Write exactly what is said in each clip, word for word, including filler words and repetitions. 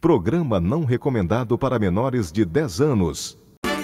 Programa não recomendado para menores de dez anos.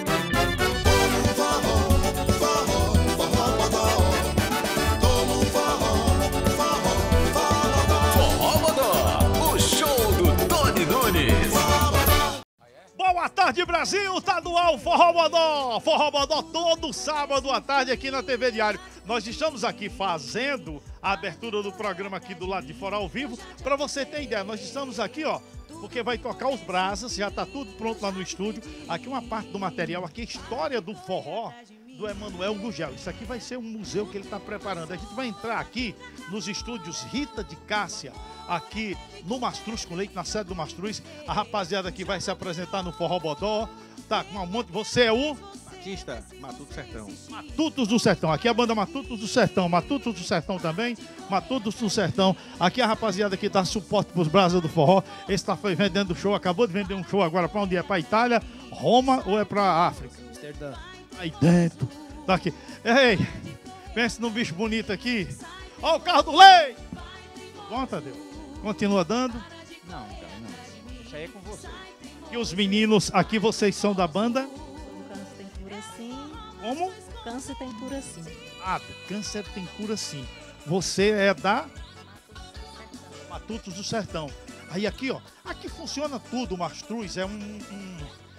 Boa tarde, Brasil! Tá no ar o Forró Bodó! Forró Bodó todo sábado à tarde aqui na T V Diário. Nós estamos aqui fazendo a abertura do programa aqui do lado de fora ao vivo. Pra você ter ideia, nós estamos aqui, ó, porque vai tocar os brasas, já tá tudo pronto lá no estúdio. Aqui uma parte do material, aqui a história do forró do Emanuel Gugel. Isso aqui vai ser um museu que ele tá preparando. A gente vai entrar aqui nos estúdios Rita de Cássia, aqui no Mastruz com Leite, na sede do Mastruz. A rapaziada aqui vai se apresentar no Forró Bodó. Tá com um monte. Você é o Batista, Matuto Sertão. Matutos do Sertão. Aqui é a banda Matutos do Sertão. Matutos do Sertão também. Matutos do Sertão. Aqui a rapaziada que dá suporte pros brasas do forró. Esse tá foi vendendo show, acabou de vender um show agora pra onde é? Pra Itália, Roma ou é pra África? Amsterdã. Aí dentro. Tá aqui. Ei, pense num bicho bonito aqui. Ó o carro do leite. Bom, Tadeu? Continua dando. Não, cara, não. Isso aí é com você. E os meninos, aqui vocês são da banda? O câncer tem cura sim. Como? Câncer tem cura sim. Ah, câncer tem cura sim. Você é da Matutos do Sertão. Aí aqui, ó, aqui funciona tudo, o Mastruz é um... um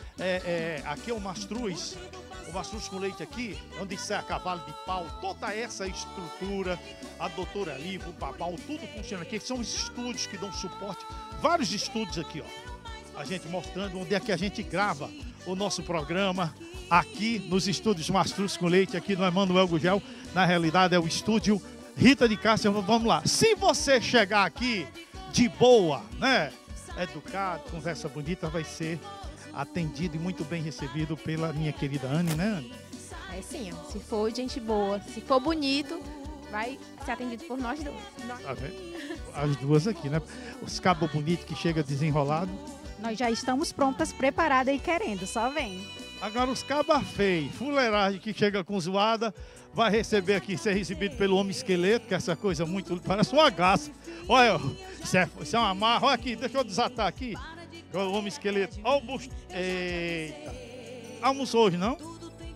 é, é, aqui é o Mastruz, o Mastruz com Leite aqui, onde sai a cavalo de pau, toda essa estrutura, a doutora Lívia, o Babau, tudo funciona aqui. São os estúdios que dão suporte, vários estúdios aqui, ó. A gente mostrando onde é que a gente grava o nosso programa, aqui nos estúdios Mastruz com Leite, aqui no Emanuel Gugel. Na realidade é o estúdio Rita de Cássia. Vamos lá. Se você chegar aqui de boa, né, educado, conversa bonita, vai ser atendido e muito bem recebido pela minha querida Anne, né, Anne? É sim, ó. Se for gente boa, se for bonito, vai ser atendido por nós dois. Nós, Tá vendo? As duas aqui, né? Os cabos bonitos que chega desenrolado. nós já estamos prontas, preparadas e querendo, só vem. Agora os cabas feios, fuleiragem que chega com zoada, vai receber aqui, ser recebido pelo homem esqueleto, que é essa coisa muito, parece uma gaça. Olha, isso é, isso é uma marra. Olha aqui, deixa eu desatar aqui. Olha o homem esqueleto. Olha o busto. Eita. Almoçou hoje, não?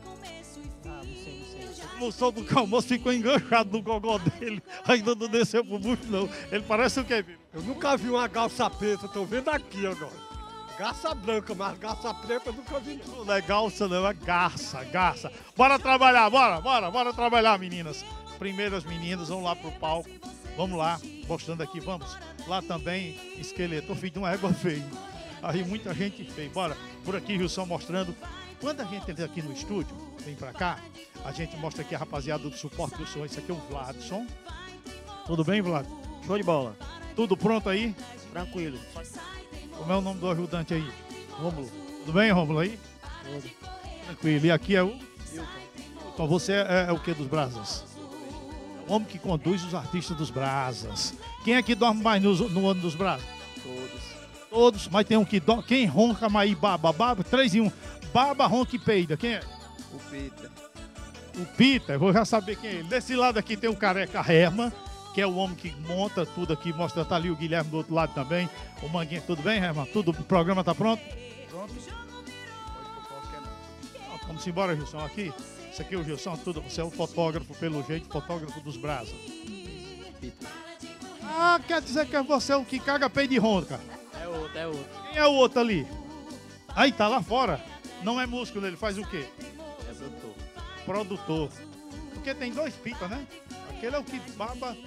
Ah, não sei, não sei. Almoçou do almoço, ficou enganchado no gogó dele. Ainda não desceu pro busto, não. Ele parece o quê, filho? Eu nunca vi uma garça preta, tô vendo aqui agora. Garça branca, mas garça preta eu nunca vi não. Não é galça, não, é garça, garça. Bora trabalhar, bora, bora, bora trabalhar, meninas. Primeiras meninas, vamos lá pro palco. Vamos lá, mostrando aqui, vamos. Lá também, esqueleto, filho de uma égua feia. Aí muita gente feia. Bora, por aqui, Wilson mostrando. Quando a gente entra aqui no estúdio, vem pra cá, a gente mostra aqui a rapaziada do suporte do som. Esse aqui é o Vladson. Tudo bem, Vlad? Show de bola. Tudo pronto aí? Tranquilo. Como é o nome do ajudante aí? Rômulo. Tudo bem, Rômulo aí? Tudo. Tranquilo. E aqui é o? Então você é, é o que dos brasas? É o homem que conduz os artistas dos brasas. Quem é que dorme mais no, no ano dos brasas? Todos. Todos, mas tem um que dorme. Quem ronca mais baba, baba, três em um. Baba, ronca e peida. Quem é? O Peter. O Peter, eu vou já saber quem é ele. Desse lado aqui tem o Careca Herman, que é o homem que monta tudo aqui, mostra, tá ali o Guilherme do outro lado também. O Manguinha, tudo bem, Herman? Tudo, o programa tá pronto? Pronto? Pode por qualquer não. Então, vamos embora, Gilson, aqui. Esse aqui é o Gilson, tudo. Você é o fotógrafo, pelo jeito, fotógrafo dos brasas. Peter. Ah, quer dizer que é você o que caga peito de ronca. É outro, é outro. Quem é o outro ali? Aí, tá lá fora. Não é músico, ele faz o quê? É produtor. Produtor. Porque tem dois pipas, né? Aquele é o que baba.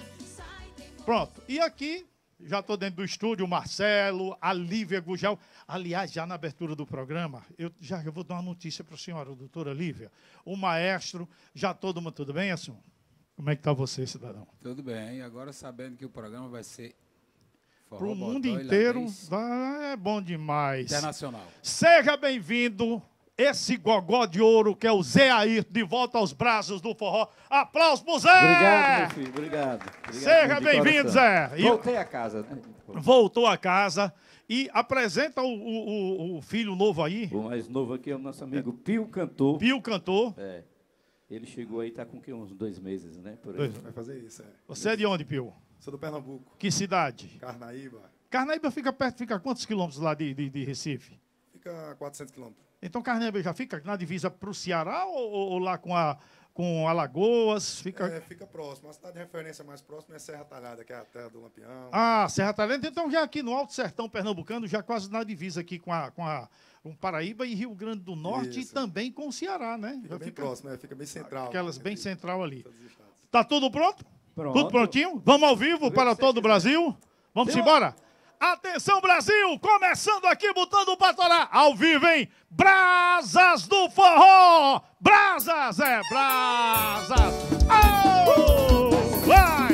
Pronto. E aqui, já estou dentro do estúdio, o Marcelo, a Lívia Gugel. Aliás, já na abertura do programa, eu já eu vou dar uma notícia para a senhora, doutora Lívia. O maestro, já todo mundo, tudo bem, Assun? Como é que está você, cidadão? Tudo bem. Agora sabendo que o programa vai ser Para o Forró mundo Bodó e inteiro, Ladez ah, é bom demais. internacional. Seja bem-vindo, esse gogó de ouro que é o Zé Ayrton, de volta aos braços do forró. Aplausos pro Zé! Obrigado, meu filho, obrigado. obrigado Seja de bem-vindo, coração. Zé. E Voltei a casa, né? voltou a casa e apresenta o, o- o- o filho novo aí, O mais novo aqui é o nosso amigo Pio Cantor. Pio Cantor. É. Ele chegou aí, tá com o quê? Uns dois meses, né? Por aí. Dois. Vai fazer isso, é. Você é de onde, Pio? Sou do Pernambuco, Que cidade? Carnaíba. Carnaíba fica perto, fica a quantos quilômetros lá de, de, de Recife? Fica a quatrocentos quilômetros. Então Carnaíba já fica na divisa para o Ceará ou, ou lá com, a, com Alagoas? Fica... É, fica próximo. A cidade de referência mais próxima é Serra Talhada, que é a terra do Lampião. Ah, Serra Talhada. Então já aqui no Alto Sertão Pernambucano, já quase na divisa aqui com a, com a com Paraíba e Rio Grande do Norte. Isso. E também com o Ceará, né? Fica já bem fica próximo, é, fica bem central. Aquelas bem entre central ali. todos os estados. Tá tudo pronto? Pronto. Tudo prontinho? Vamos ao vivo para todo o Brasil? Vamos embora? Atenção, Brasil! Começando aqui, botando pra torar. Ao vivo, hein? Brasas do Forró! Brasas, é, brasas! Oh, vai!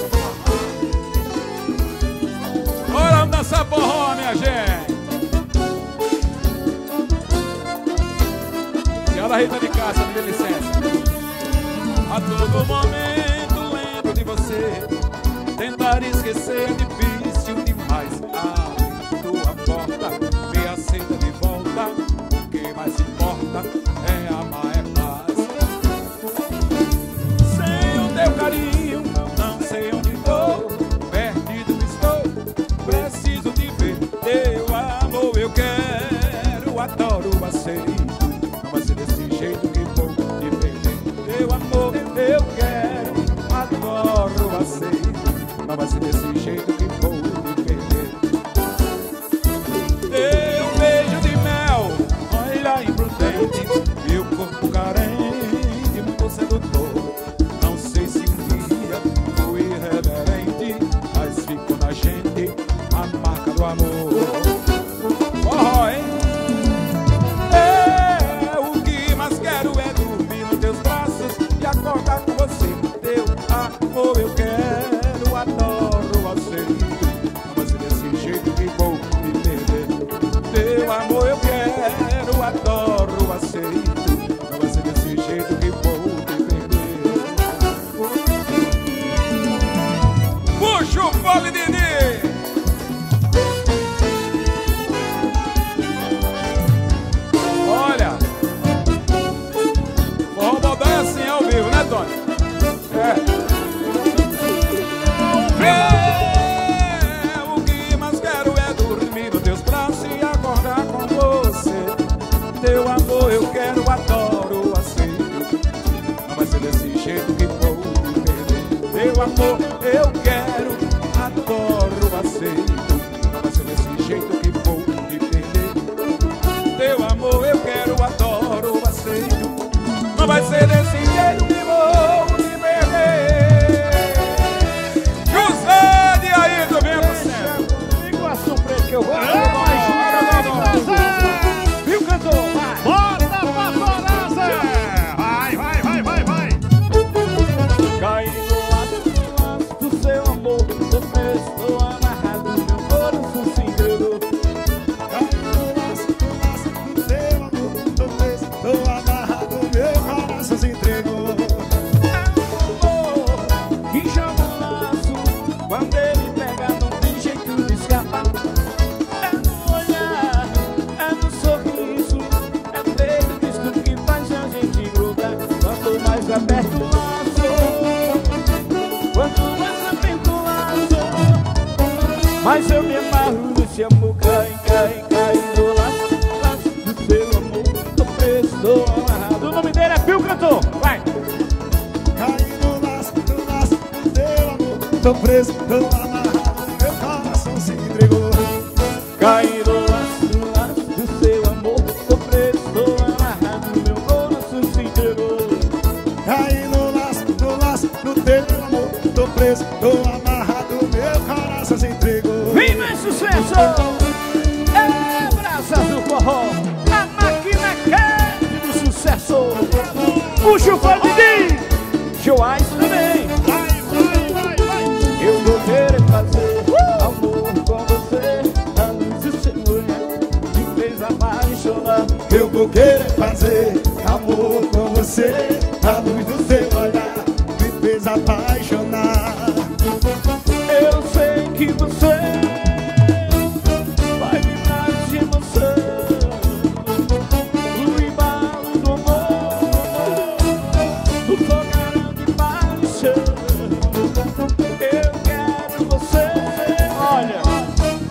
Bora dançar forró, minha gente! Senhora Rita de Cássia, me dê licença. A todo momento lembro de você. Tentar esquecer é difícil demais. Abre tua porta, me aceita de volta. O que mais importa é amar, é paz. Sem o teu carinho, não sei onde vou. Perdido estou, preciso de ver. Teu amor eu quero, adoro, aceito. Não vai ser desse jeito que vou te perder. Teu amor eu quero, adoro, aceito. Não vai ser desse jeito que vou te perder. Teu beijo de mel, olha imprudente. Meu corpo carente, muito sedutor. Não sei se um dia fui irreverente, mas ficou na gente a marca do amor. Forró, hein? É, o que mais quero é dormir nos teus braços e acordar com você. Teu amor eu quero, adoro, aceito. Não vai ser desse jeito que vou me perder. Teu amor eu quero, adoro, aceito. Não vai ser desse jeito que vou me perder. Puxa o fole, Didi! Olha, forró bodó é assim ao vivo, né, Tony? É. É, o que mais quero é dormir nos teus braços e acordar com você. Teu amor eu quero, adoro, aceito. Não vai ser desse jeito que vou me perder. Teu amor eu quero, adoro, aceito. Não vai ser desse jeito que vou me perder. Teu amor eu quero, adoro, aceito. Não vai ser desse jeito que vou me perder. José de Ayrton, vem pro céu. Iguaçu preto que eu vou. Viu, cantor? Vai. Bota pra torar, Zé! Vai, vai, vai, vai, vai! Cai no laço do seu amor. Você estou amarrado, meu coração se entregou. Cai no laço, no laço do teu amor. Tô preso, tô amarrado, meu coração se entregou. Que joga o laço, quando ele pega não tem jeito de escapar. É no olhar, é no sorriso, é feito disso que faz a gente grudar. Quanto mais aperto o laço, quanto mais aperto o laço, mais eu me amarro nesse amor. Cai, cai, cai no laço, laço do seu amor. Tô preso, tô amarrado. O nome dele é Pio Cantor, vai! Cai no laço, no laço do teu amor. Tô preso, tô amarrado, meu coração se entregou. Cai no laço, no laço do seu amor. Tô preso, tô amarrado, meu coração se entregou. Cai no laço, no laço do teu amor. Tô preso, tô amarrado, meu coração se entregou. Vem mais sucesso! É Brasas do Forró, a máquina quente do sucesso. Puxa o fone de Joás também. Vai, vai, vai, vai! Eu vou querer fazer amor com você. A luz do seu olhar me fez apaixonar. Eu vou querer fazer amor com você. A luz do seu olhar me fez apaixonar. Eu sei que você vai vibrar de emoção no embalo do amor, no fogareiro de paixão. Eu quero você, olha,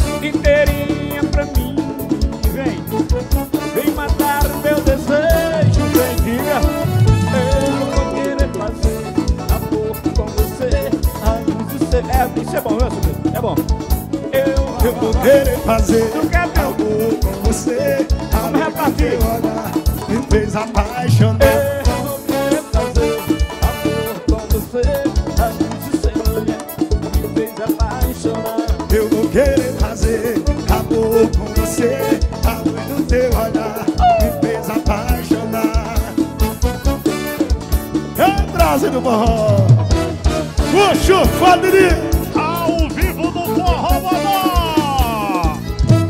vou querer fazer amor com você. Vamos repartir. Teu olhar me fez apaixonar. Eu vou querer fazer amor com você. A luz do seu olhar me fez apaixonar. Eu vou querer fazer amor com você. A luz do teu olhar me fez apaixonar. É Brasil do forró. Puxa, Fadri. Ao vivo no Forró Modó.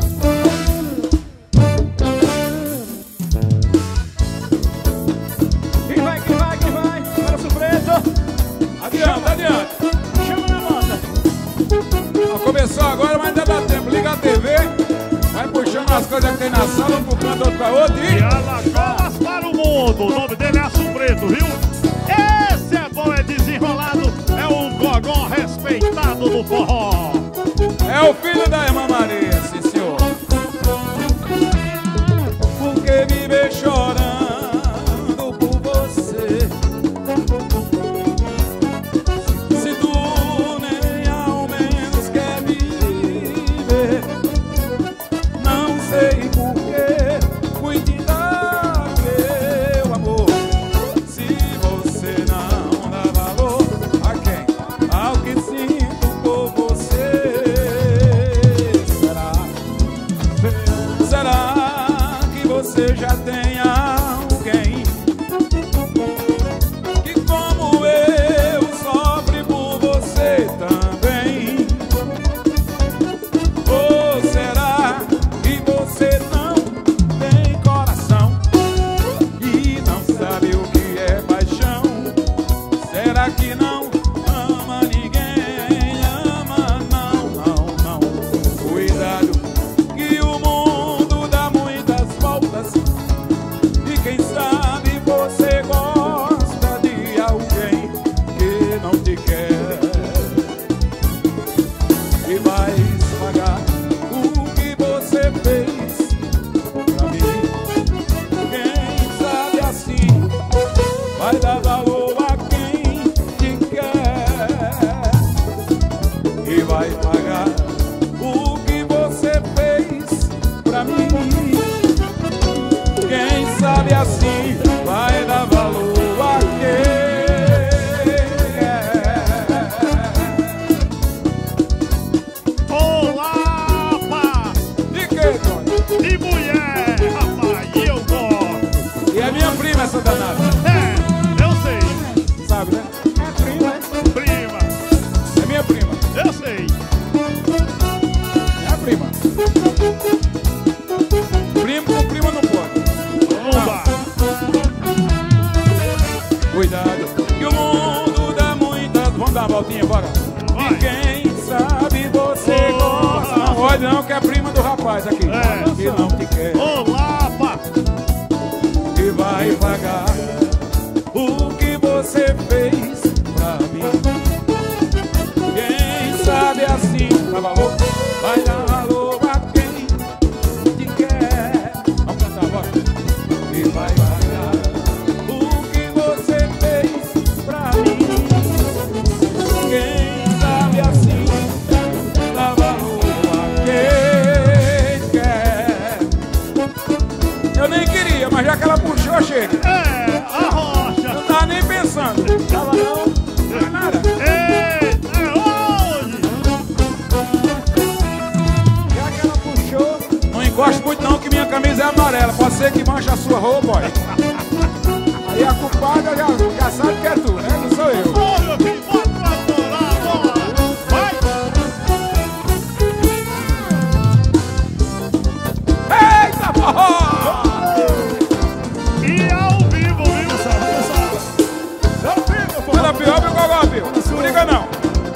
Quem vai, quem vai, quem vai? Para o preto. Adianta, adianta. Chama na moda. Ó, começou agora, mas ainda dá tempo. Liga a T V, vai puxando as coisas que tem na sala, um pro canto, outro pra outro E e... Alagoas para o mundo. O nome dele é Aço Preto, viu? Esse é bom, é desenrolado. É o gogó respeitado do forró. É o filho da irmã Maria, sim senhor. Porque me vê chorando por você. Se tu nem ao menos quer me ver, não sei porquê, cuide da meu amor. Se você não dá valor a quem? Ao que sinto por você. Será? Será que você já tem alguém que como eu sofre por você também? Ou será que você não tem coração e não sabe o que é paixão? Será que não ama ninguém? Ama não, não, não. Cuidado que o mundo dá muitas voltas e quem sabe você gosta de alguém que não te quer e vai pagar o que você fez pra mim. Quem sabe assim vai dar valor a quem te quer e vai pagar o que você fez pra mim. Quem sabe assim vai dar valor a quem quer. Olá, pá. De que, Tony? De mulher, rapaz, e eu gosto. E é minha prima essa danada, É, eu sei. sabe, né? É prima. Prima, É minha prima, eu sei. é a prima. Primo com prima não pode. Oba. Cuidado, que o mundo dá muitas... Vamos dar uma voltinha, bora. Vai. E quem sabe você gosta... Não pode não, que é prima do rapaz aqui. É. Que não te quer Olá, pá. e vai pagar o que você fez pra mim. Quem sabe assim dá valor, vai dar valor a quem te quer. Vamos cantar, bora. E vai pagar o que você fez pra mim. Quem sabe assim dá valor a quem quer. Eu nem queria, mas já que ela puxou, chega. É, a rocha. Não tava nem pensando. Tava não. Não é nada. Ei, é hoje. Já que ela puxou. Não encoste muito não, que minha camisa é amarela. Pode ser que manche a sua roupa, olha. Aí a culpada já, já sabe que é tu, né? Não sou eu. Ô, meu filho, bota pra atorar, bora. Vai. Eita, forró! E ao vivo, viu? Manda pior, meu gogó, viu? Não briga não.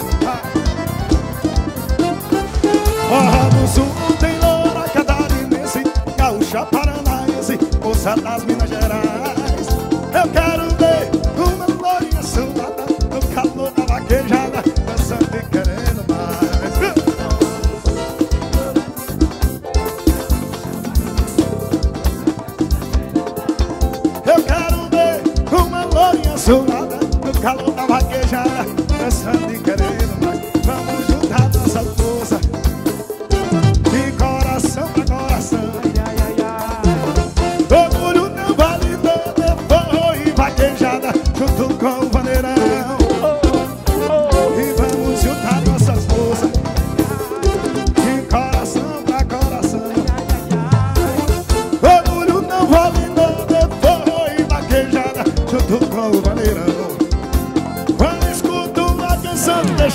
Forró do Sul tem loura catarinense, gaúcha paranaense, moça das Minas Gerais. Eu quero ver uma lourinha suada no calor da vaquejada, dançando e querendo mais. Eu quero ver uma lourinha suada no calor da vaquejada, dançando e querendo mais. Vamos juntar nossa força.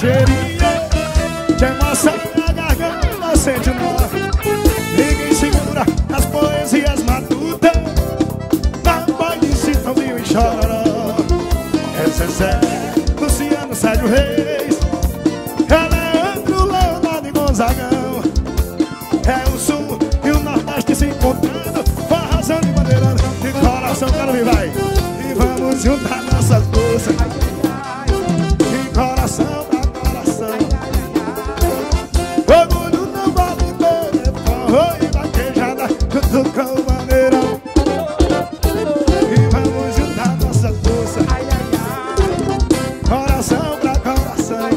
ligeirinha, de emoção na garganta sente o nó. Ninguém segura as poesias matutas, não pode se Tombinho e Chororó. É Zezé, Luciano, Sérgio Reis, é Leandro, Leonardo e Gonzagão. É o sul e o nordeste se encontrando, forrozando e bandeirando, de coração para mim vai. E vamos juntar nossas forças, de coração pra coração. Orgulho não vale ter, forró e vaquejada junto com o bandeirão. E vamos juntar nossas forças, coração pra coração.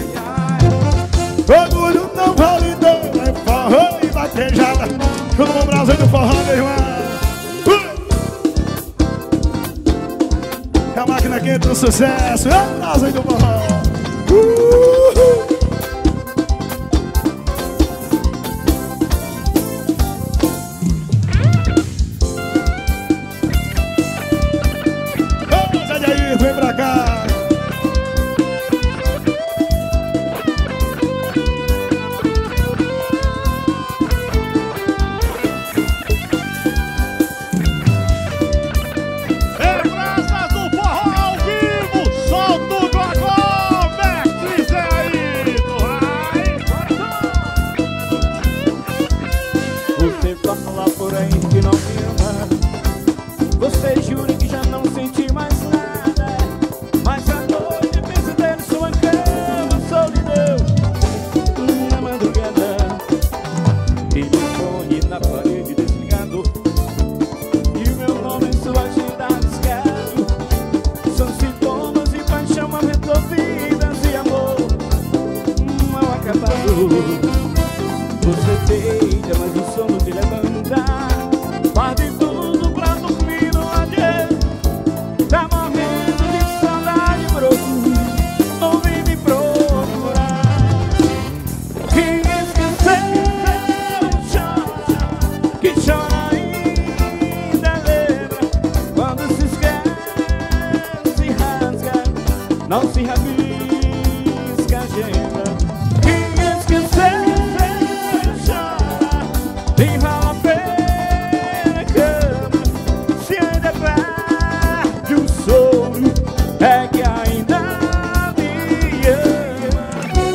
Orgulho não vale ter, forró e vaquejada junto com o Brasil do forró, meu irmão. É a máquina que entra no sucesso, é o Brasil do forró. Uhul. Ô, Zé Jair, vem pra cá. Você jura que já não sente mais nada, mas à noite pensa dentro de sua cama, solidão. Na madrugada, telefone na parede desligado, e o meu nome em sua agenda arriscado. São sintomas de paixão mal resolvidas e amor mal acabado. Você deita, mas o sono te levanta, guarde tudo pra dormir no adiante. Tá morrendo de saudade, broto, não vem me procurar. Quem esqueceu chora, quem chora ainda lembra. Quando se esquece, se rasga, não se rabisca a agenda. Quem esqueceu chora, nem vale a pena a cama, se ainda perde o sono, é que ainda me ama.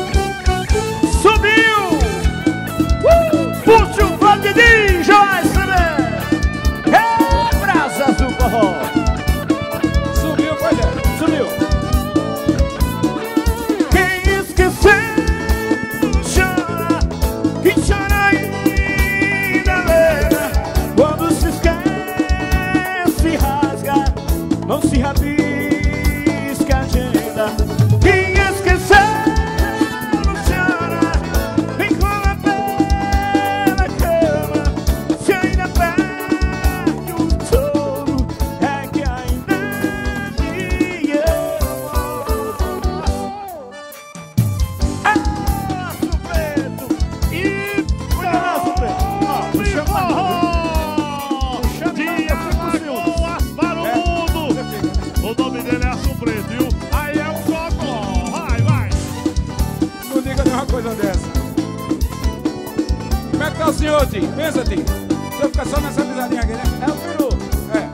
Subiu! Uh! Puxa o funk de Joyce, né? É brasas do forró. Subiu, pois é, subiu. Quem esqueceu chora, quem chora ainda lembra. Quando se esquece, se rasga, não se rabisca a agenda. Quem esqueceu não chora, nem com a pé na cama, se ainda perde o sono, é que ainda me ama. Aço Preto e Aço Preto. Ó, puxa Forró! Dia Lagoas para o mundo! O nome dele é Aço Preto, viu? Aí é o Cocó! Vai, vai! Não diga nenhuma coisa dessa. Como é que tá o senhor, Tim? Pensa, Tim. O senhor fica só nessa pisadinha aqui, né? É o peru. É.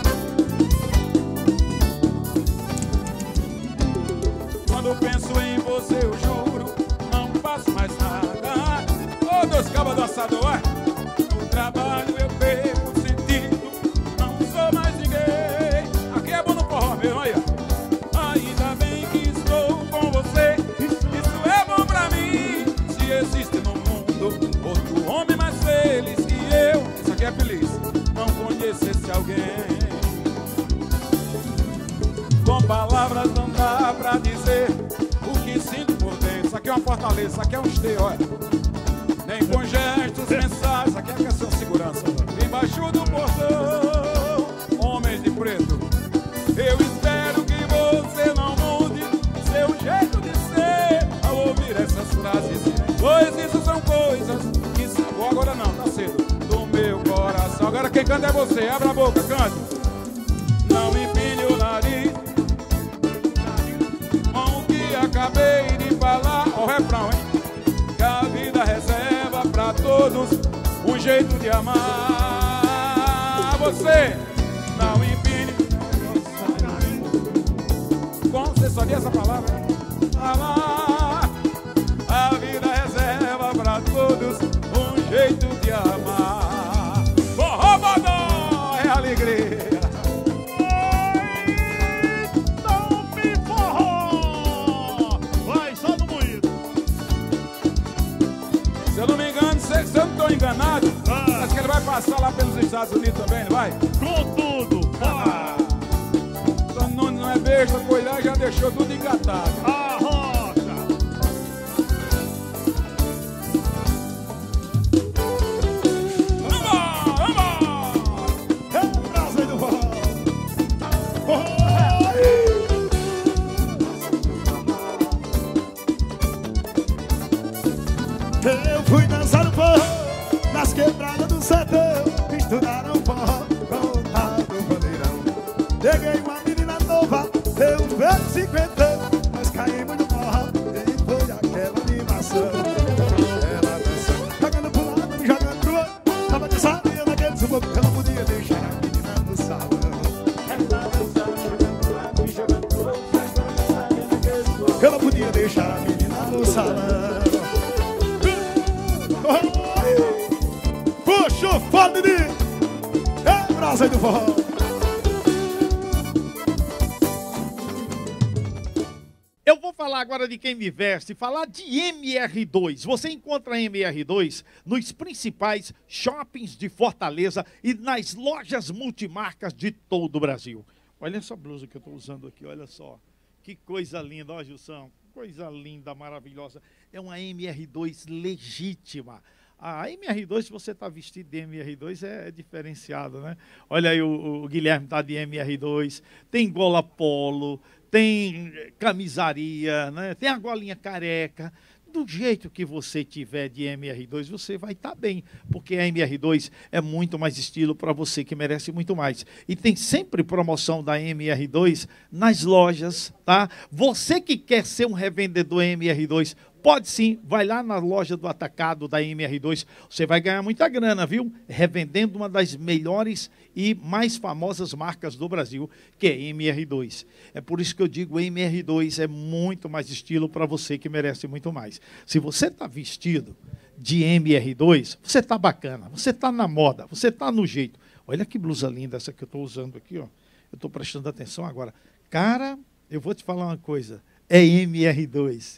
Quando penso em você, eu juro, não faço mais nada. Ô, dois cabas do assador, é? No trabalho eu perco o sentido, não sou mais ninguém. Aqui é bom no forró mesmo, aí, ó. Ainda bem que estou com você, isso é bom pra mim. Se existe no mundo outro homem mais feliz que eu, isso aqui é feliz, não conhecesse alguém. Com palavras não dá pra dizer o que sinto por dentro. Isso aqui é uma fortaleza, isso aqui é um esteio, olha. Nem com gestos, mensagens, isso aqui é questão de segurança. Embaixo do portão, homens de preto, eu espero que você não mude seu jeito de ser ao ouvir essas frases, pois isso são coisas que são... Agora não, tá cedo. Do meu coração. Agora quem canta é você, abra a boca, cante. Não empine o nariz com o que acabei de falar. jeito de amar. Você não empine. Como você só lia essa palavra? Amar. A vida reserva pra todos um jeito de amar. Forró Bodó é alegria. Se eu não me engano, se eu não estou enganado, ah. acho que ele vai passar lá pelos Estados Unidos também, não vai? Com tudo! Ah. Então não, não é besta, foi lá e já deixou tudo engatado. A rocha! Vamos, vamos! É o prazer do forró. Eu fui dançar no forró, nas quebradas do sertão. Misturaram forró com o tal do bandeirão. Peguei uma menina nova, eu velho cinquentão. Nós caímos no forró e foi aquela animação. Ela dançando, jogando pro lado, me jogando pro outro. Tava de salinha naquele sufoco, eu não podia deixar a menina no salão. Ela dançando, jogando pro lado, me jogando pro outro. Tava de salinha naquele sufoco, eu não podia deixar a menina no salão. Puxa o fone de é brasa do forró. Eu vou falar agora de quem me veste, falar de M R dois. Você encontra M R dois nos principais shoppings de Fortaleza e nas lojas multimarcas de todo o Brasil. Olha essa blusa que eu estou usando aqui, olha só. Que coisa linda, ó, Gilson. Coisa linda, maravilhosa. É uma M R dois legítima. A M R dois, se você está vestido de M R dois, é, é diferenciado, né? Olha aí, o, o Guilherme está de M R dois, tem gola polo, tem camisaria, né? Tem a golinha careca. Do jeito que você tiver de M R dois, você vai estar tá bem, porque a M R dois é muito mais estilo para você que merece muito mais. E tem sempre promoção da M R dois nas lojas, tá? Você que quer ser um revendedor M R dois, pode sim, vai lá na loja do atacado da M R dois, você vai ganhar muita grana, viu? Revendendo uma das melhores e mais famosas marcas do Brasil, que é M R dois. É por isso que eu digo, M R dois é muito mais estilo para você que merece muito mais. Se você está vestido de M R dois, você está bacana, você está na moda, você está no jeito. Olha que blusa linda essa que eu estou usando aqui, ó. Eu estou prestando atenção agora. Cara, eu vou te falar uma coisa, é M R dois.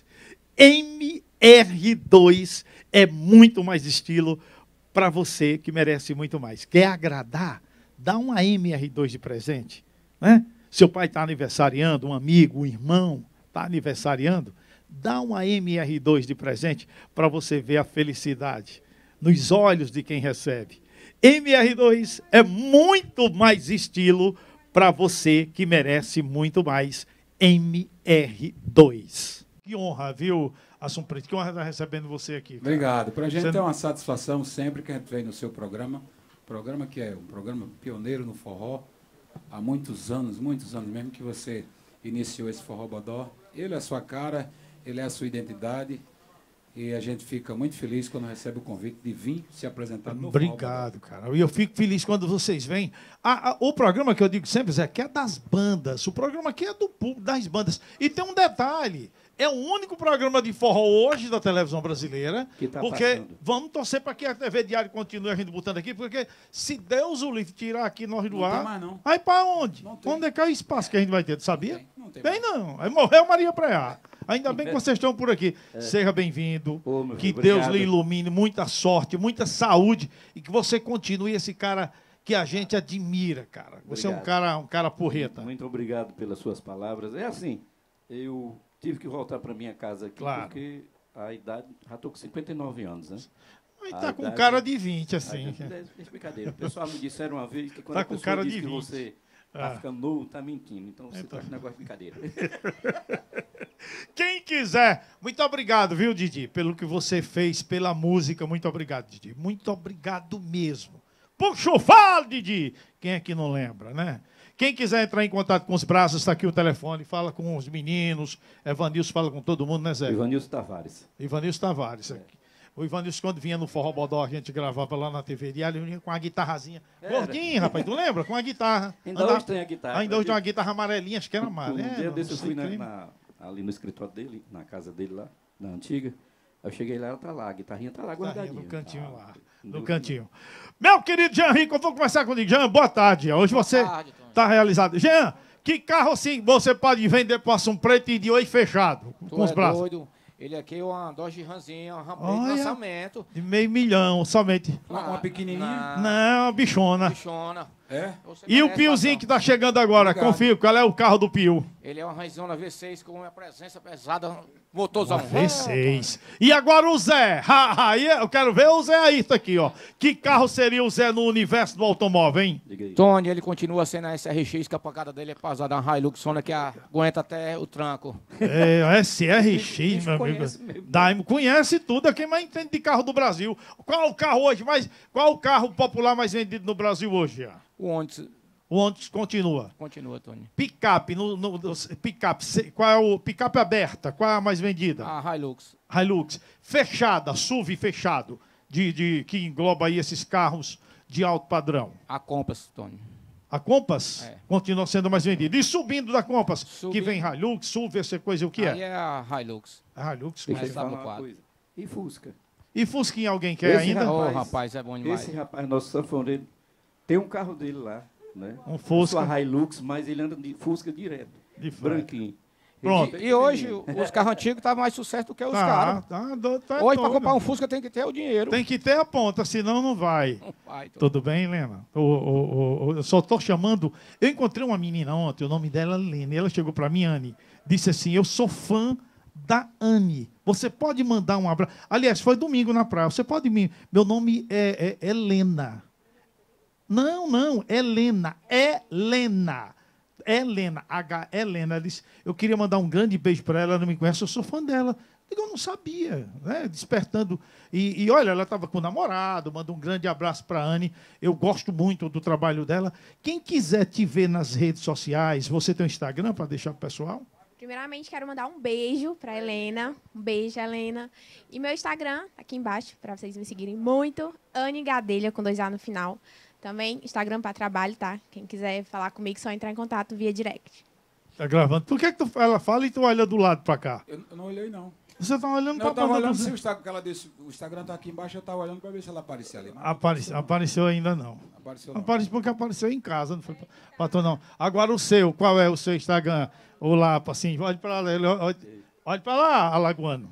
M R dois é muito mais estilo para você que merece muito mais. Quer agradar? Dá uma M R dois de presente, né? Seu pai está aniversariando, um amigo, um irmão está aniversariando, dá uma M R dois de presente para você ver a felicidade nos olhos de quem recebe. M R dois é muito mais estilo para você que merece muito mais. M R dois. Que honra, viu, Assum Preto? Que honra estar recebendo você aqui. Cara. Obrigado. Para a gente você... é uma satisfação sempre que a gente vem no seu programa. Programa que é um programa pioneiro no forró. Há muitos anos, muitos anos mesmo que você iniciou esse Forró Bodó. Ele é a sua cara, ele é a sua identidade. E a gente fica muito feliz quando recebe o convite de vir se apresentar no Obrigado, cara. E eu fico feliz quando vocês vêm. Ah, ah, o programa que eu digo sempre, Zé, que é das bandas. O programa aqui é do público, das bandas. E tem um detalhe. É o único programa de forró hoje da televisão brasileira. Que tá porque passando. Vamos torcer para que a T V Diário continue a gente botando aqui, porque se Deus o livre tirar aqui nós do Não ar. tem mais, não. Aí para onde? Não tem. Onde é que é o espaço que a gente vai ter? Tu sabia? Não tem, não tem Tem não. Aí morreu Maria Preá. Ainda bem que vocês estão por aqui. É. Seja bem-vindo. Ô, meu Que filho, Deus obrigado. lhe ilumine, muita sorte, muita saúde e que você continue esse cara que a gente admira, cara. Você Obrigado. é um cara, um cara porreta. Muito obrigado pelas suas palavras. É assim, eu tive que voltar para minha casa aqui, Claro. porque a idade... Já estou com cinquenta e nove anos, né? Aí A tá com idade- cara de vinte, a assim. idade- é brincadeira. O pessoal me disseram uma vez que quando Tá a com pessoa cara diz de que vinte. você Ah. tá ficando novo, tá mentindo. Então você Então. tá com negócio de brincadeira. Quem quiser, muito obrigado, viu, Didi, pelo que você fez, pela música. Muito obrigado, Didi. Muito obrigado mesmo. Puxa o falo, Didi. Quem é que não lembra, né? Quem quiser entrar em contato com os braços, está aqui o telefone. Fala com os meninos. Evanilson fala com todo mundo, né, Zé? Ivanilson Tavares. Ivanilson Tavares. Aqui. O Ivanilson, quando vinha no Forró Bodó, a gente gravava lá na T V Diário, ele vinha com a guitarrazinha. Era. Gordinho, rapaz, tu lembra? Com a guitarra. Ainda Andava- hoje tem a guitarra. Ainda hoje tem uma guitarra amarelinha, acho que era amarela. Um dia desse eu não sei fui na- quem. na- ali no escritório dele, na casa dele lá, na antiga. Eu cheguei lá, ela tá lá, a guitarrinha tá lá Guitarrinha guardadinha. no cantinho Ah, lá, não no deu cantinho. Meu querido Jean Rico, eu vou começar contigo. Jean, boa tarde. Hoje você tarde, Tony. está realizado. Jean, que carro assim você pode vender para um preto e de oi fechado? Tu Com os é braços? doido. Ele aqui é uma Dodge Ranzinha, uma rampa de Olha. lançamento. De meio milhão somente. Uma, uma pequenininha? Não, uma bichona. Bichona. É? Você E o merece, Piozinho patrão. que tá chegando agora, Obrigado. confio, qual é o carro do Pio? Ele é uma Ranzona V seis com uma presença pesada, motorzão. V seis. E agora o Zé. Ha, ha, aí eu quero ver o Zé aí, tá aqui, ó. Que carro seria o Zé no universo do automóvel, hein? Tony, ele continua sendo a S R X, que a pancada dele é pesada, uma Hilux Sona que aguenta até o tranco. É, S R X, meu amigo. Daimo conhece tudo, é quem mais entende de carro do Brasil. Qual o carro hoje mais. Qual o carro popular mais vendido no Brasil hoje? Ó? O Onix. O Onix continua. Continua, Tony. Picape, no, no, no- picape, se- qual é o picape aberta? Qual é a mais vendida? A Hilux. Hilux. Fechada, S U V fechado, de, de, que engloba aí esses carros de alto padrão. A Compass, Tony. A Compass É. continua sendo mais vendida. E subindo da Compass, que Subindo. vem Hilux, S U V, essa coisa, o que Aí é? é a Hilux. A Hilux. Deixa eu que- falar uma coisa. E Fusca? E Fusquinha alguém quer Esse ainda? Ô, rapaz, é bom demais. Esse rapaz, nosso sanfoneiro, tem um carro dele lá, né? Um Fusca. Sua Hilux, mas ele anda de Fusca direto. De frente. branquinho. Pronto. E hoje os carros antigos tá mais sucesso do que os Tá, caras. tá, do- tá Hoje, para todo. comprar um Fusca, tem que ter o dinheiro. Tem que ter a ponta, senão não vai. Vai, Tony. Tudo bem, Helena? O- o- o- eu só estou chamando. Eu encontrei uma menina ontem, o nome dela é Lene. Ela chegou para mim, Anne, disse assim: eu sou fã da Anne. Você pode mandar um abraço. Aliás, foi domingo na praia. Você pode me. Meu nome é, é Helena. Não, não, Helena. Helena. Helena. H. Helena. Ela disse: eu queria mandar um grande beijo para ela. Ela não me conhece, eu sou fã dela. Digo, eu não sabia, né? Despertando. E, e olha, ela estava com o namorado, manda um grande abraço para a Anne. Eu gosto muito do trabalho dela. Quem quiser te ver nas redes sociais, você tem um Instagram para deixar para o pessoal? Primeiramente, quero mandar um beijo para Helena. Um beijo, Helena. E meu Instagram, aqui embaixo, para vocês me seguirem muito. Anne Gadelha, com dois A no final. Também Instagram para trabalho, tá? Quem quiser falar comigo, só entrar em contato via direct. Tá gravando. Por que, que tu, ela fala e tu olha do lado para cá? Eu, eu não olhei, não. Você está olhando Não, eu para tava a olhando se o Instagram, que ela disse, o Instagram tá aqui embaixo, eu tava olhando para ver se ela aparecia ali. Mas Apare, apareceu ainda não. apareceu não. Apareceu porque apareceu em casa, não foi para tu não. Agora o seu, qual é o seu Instagram? O lá, assim, olhe para lá, olhe, olhe para lá, Alagoano.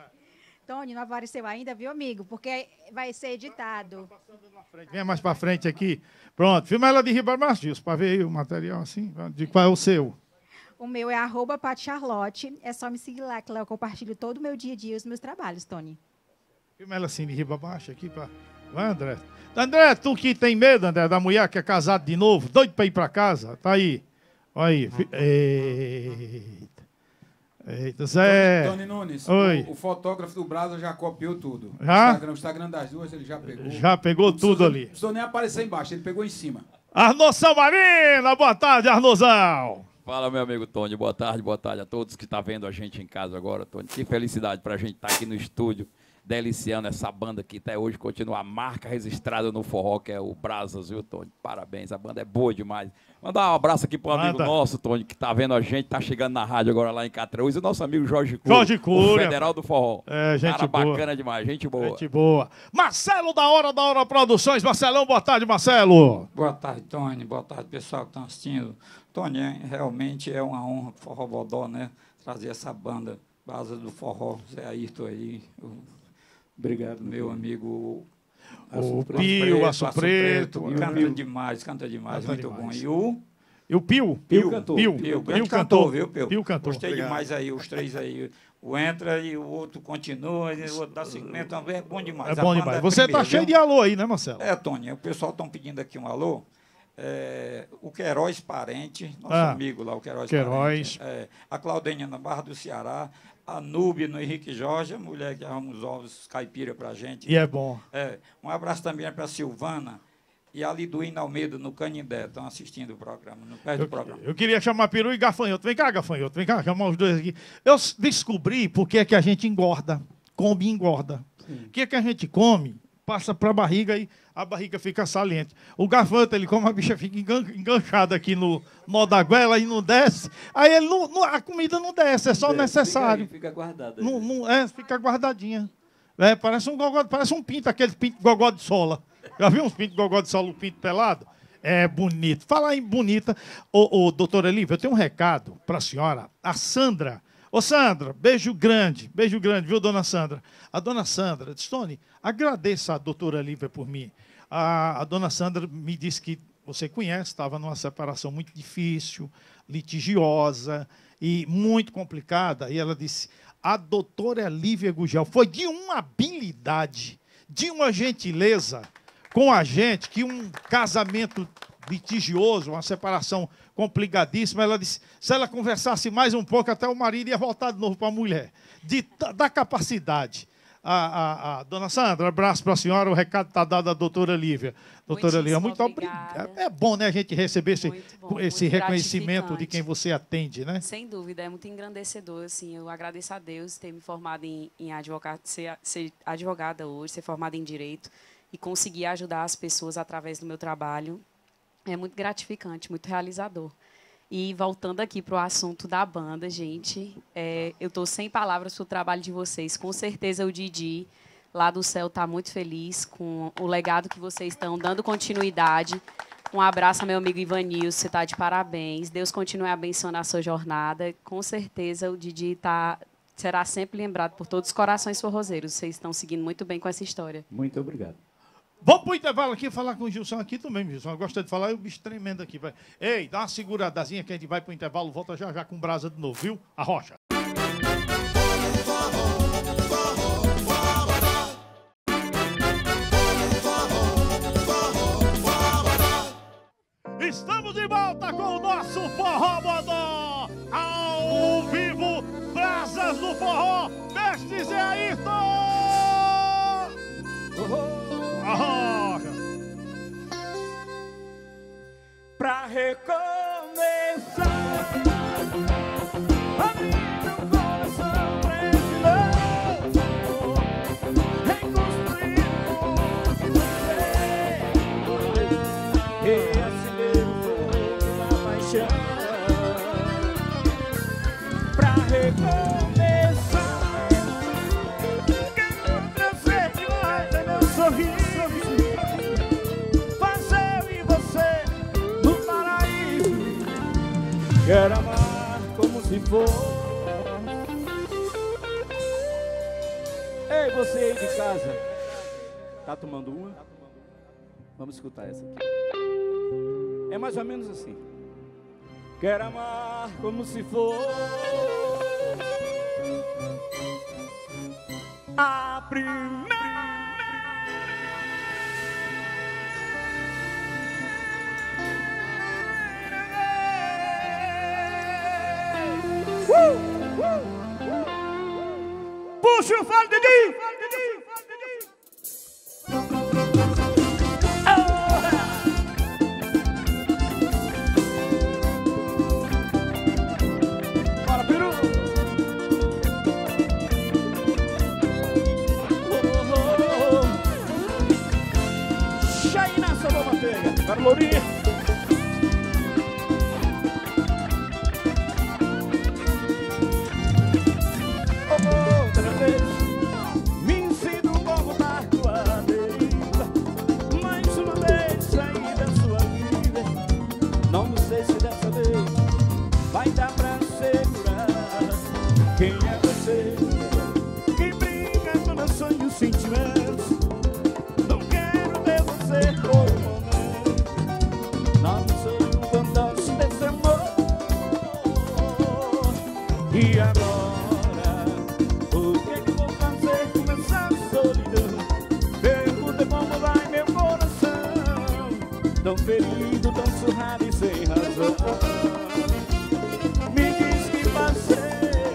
Tony, não apareceu ainda, viu, amigo? Porque vai ser editado. Vem mais para frente aqui. Pronto, filma ela de Ribeirão Martins, para ver aí o material assim. De qual é o seu? O meu é arroba Pati Charlotte. É só me seguir lá, que lá eu compartilho todo o meu dia a dia e os meus trabalhos, Tony. Filma ela assim de riba abaixo aqui. Pra... Vai, André. André, tu que tem medo, André, da mulher que é casada de novo, doido para ir para casa, tá aí. Olha aí. Fi- Eita. Eita, Zé. Tony Nunes, Oi. o, o fotógrafo do Brasa já copiou tudo. Já? O Instagram, o Instagram das duas ele já pegou. Já pegou Não tudo precisou- ali. Não precisou nem aparecer embaixo, ele pegou em cima. Arnoção Marina, boa tarde, Arnozão. Fala, meu amigo Tony. Boa tarde, boa tarde a todos que estão vendo a gente em casa agora, Tony. Que felicidade para a gente estar aqui no estúdio, deliciando essa banda que até hoje continua a marca registrada no forró, que é o Brasas, viu, Tony? Parabéns, a banda é boa demais. Mandar um abraço aqui para um amigo Manda. nosso, Tony, que está vendo a gente, está chegando na rádio agora lá em Catreús, e o nosso amigo Jorge Cury. Jorge Cury, o Federal do Forró. É, gente Cara boa. bacana demais, gente boa. Gente boa. Marcelo da Hora da Hora Produções. Marcelão, boa tarde, Marcelo. Boa tarde, Tony. Boa tarde, pessoal que está assistindo. Tony, é- realmente é uma honra para o Forró Bodó, né? Trazer essa banda, base do forró, Zé Ayrton aí. o- Obrigado, meu amigo. O Pio, Aço Preto. Canta Pio. demais, canta demais, Canta muito demais. bom. E o E o Pio? Pio cantor. Pio, Pio, Pio grande cantor, cantor, viu, Pio? Pio cantor. Gostei Obrigado. demais aí, os três aí. O entra e o outro continua, e o outro dá segmento também, é bom demais. É A bom banda demais. é Você tá primeira, cheio viu? de alô aí, né, Marcelo? É, Tony, o pessoal estão pedindo aqui um alô. É, o Queiroz Parente, nosso Ah, amigo lá, o Queiroz, Queiroz. Parente. É, a Claudênia na Barra do Ceará, a Núbia no Henrique Jorge, a mulher que arruma os ovos caipira pra gente. E é bom. É, um abraço também para a Silvana e a Liduína Almeida no Canindé, estão assistindo o programa, no perto do programa. Eu queria chamar Peru e Gafanhoto. Vem cá, Gafanhoto. Vem cá, chamar os dois aqui. Eu s- descobri por que é que a gente engorda come e engorda. O que, é que a gente come? Passa para a barriga e a barriga fica saliente. O garfanto, ele come, a bicha fica enganchada aqui no nó da goela e não desce. Aí ele não, não, a comida não desce, é só o necessário. Fica, fica guardada. Não, não, é, fica guardadinha. É, parece um gogó, parece um pinto, aquele pinto gogó de sola. Já viu uns pintos gogó de sola, um pinto pelado? É bonito. Falar em bonita, ô, ô, doutora Lívia, eu tenho um recado para a senhora. A Sandra. Ô, Sandra, beijo grande, beijo grande, viu, dona Sandra? A dona Sandra disse, Tony, agradeça a doutora Lívia por mim. A, a dona Sandra me disse que você conhece, estava numa separação muito difícil, litigiosa e muito complicada. E ela disse, a doutora Lívia Gugel foi de uma habilidade, de uma gentileza com a gente, que um casamento litigioso, uma separação complicadíssima, ela disse, se ela conversasse mais um pouco, até o marido ia voltar de novo para a mulher. De, da capacidade. A, a, a dona Sandra, abraço para a senhora, o recado está dado à doutora Lívia. Doutora Lívia, muito obrigada. É bom, né, a gente receber esse, bom, esse reconhecimento de quem você atende, né? Sem dúvida, é muito engrandecedor. Assim, eu agradeço a Deus ter me formado em, em advogado, ser, ser advogada hoje, ser formada em Direito e conseguir ajudar as pessoas através do meu trabalho. É muito gratificante, muito realizador. E voltando aqui para o assunto da banda, gente, é, eu estou sem palavras para o trabalho de vocês. Com certeza o Didi, lá do céu, está muito feliz com o legado que vocês estão dando continuidade. Um abraço ao meu amigo Ivanilson, você está de parabéns. Deus continue abençoando a sua jornada. Com certeza o Didi tá, será sempre lembrado por todos os corações forrozeiros. Vocês estão seguindo muito bem com essa história. Muito obrigado. Vamos para o intervalo aqui, falar com o Gilson aqui também, Gilson. Eu gosto de falar, e o bicho tremendo aqui. Vai. Ei, dá uma seguradazinha que a gente vai para o intervalo, volta já já com brasa de novo, viu? A Rocha. Estamos de volta com o nosso Forró Bodó. Ao vivo, brasas do forró, mestre Zé Ayrton. Ah, pra recomeçar, abrir meu coração pra esse novo, reconstruir o que você e acender o fogo da paixão. Pra recomeçar, quero trazer de volta meu sorriso. Quero amar como se for. Ei, você aí de casa, tá tomando uma? Vamos escutar essa aqui. É mais ou menos assim. Quero amar como se for a primeira. Uh, uh, uh. Puxa o falo, Didi! Bora, peru! Oh, oh, oh. Chaina, sabor manteiga! Para Lourinho! Quem é você que brinca com meus sonhos e sentimentos? Não quero ter você por um momento. Não sou um fantoche desse amor. E agora, o que é que vou fazer com essa solidão? Pergunta como vai meu coração, tão ferido, tão surrado e sem razão. Me diz que fazer.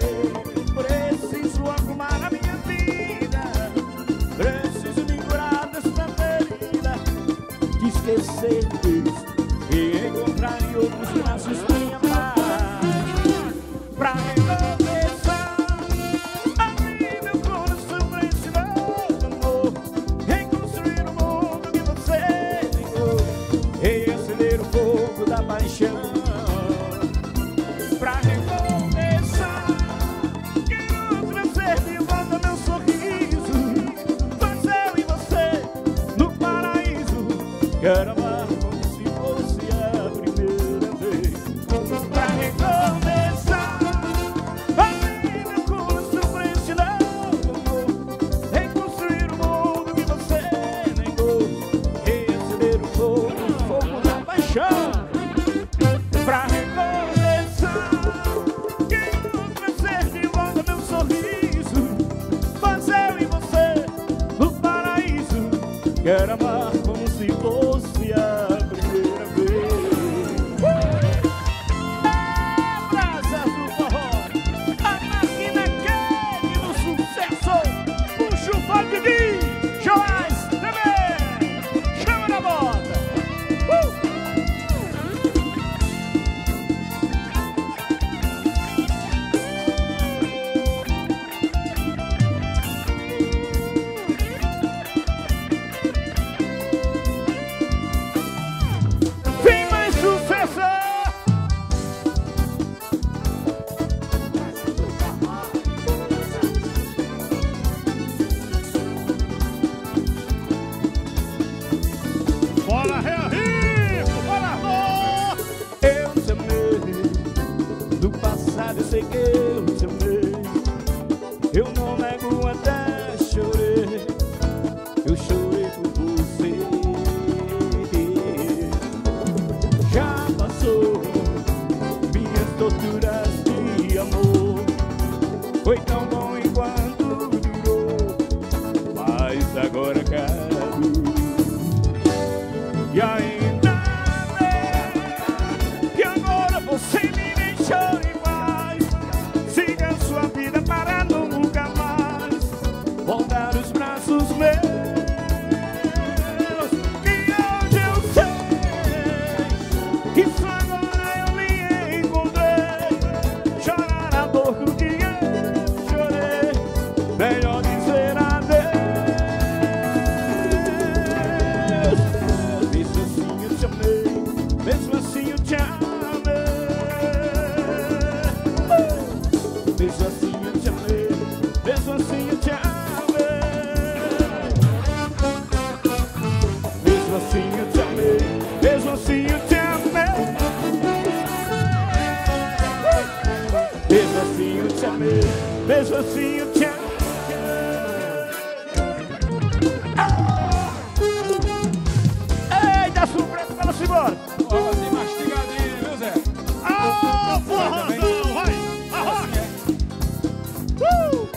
Esquecer Deus e encontrar em outros braços minha paz. Pra recomeçar, abrir meu coração acender o fogo da paixão. Pra recomeçar, quero trazer de volta meu sorriso. Mas eu e você no paraíso. Quero amar como se fosse a primeira vez. Pra recomeçar, ainda com a sua felicidade, amor. Reconstruir o mundo que você negou. Reacender o fogo, o fogo da paixão. Pra recomeçar, quero trazer de volta meu sorriso. Mas eu e você no paraíso. Quero amar como se fosse a primeira vez. É brasas do forró, a máquina quente do sucesso. Puxa o fone de Joás também. Chama na moda. Uh! Vem mais sucesso! Bora, Real Rico! Bora, amor! Eu te amei, do passado eu sei que eu te amei. Eu não nego, até chorei. Eu chorei por você. Já passou minhas torturas de amor. Foi tão bom enquanto durou, mas agora acabou. E ainda bem que agora você me deixou em paz. Siga sua vida para nunca mais voltar os braços meus. E hoje eu sei que só agora eu me encontrei. Chorar a dor do que eu chorei, melhor dizer adeus. Mesmo assim eu te amei, mesmo assim eu te amei. Mesmo assim eu te amei, mesmo assim eu te amei. Mesmo assim eu te amei, mesmo assim eu te amei. Mesmo assim eu te amei, mesmo assim eu te amei. Eita, surpresa, vamos embora. Ó, assim, mastigadinho, viu, Zé? Ah, forrozão, vai! Arrocha! Uh!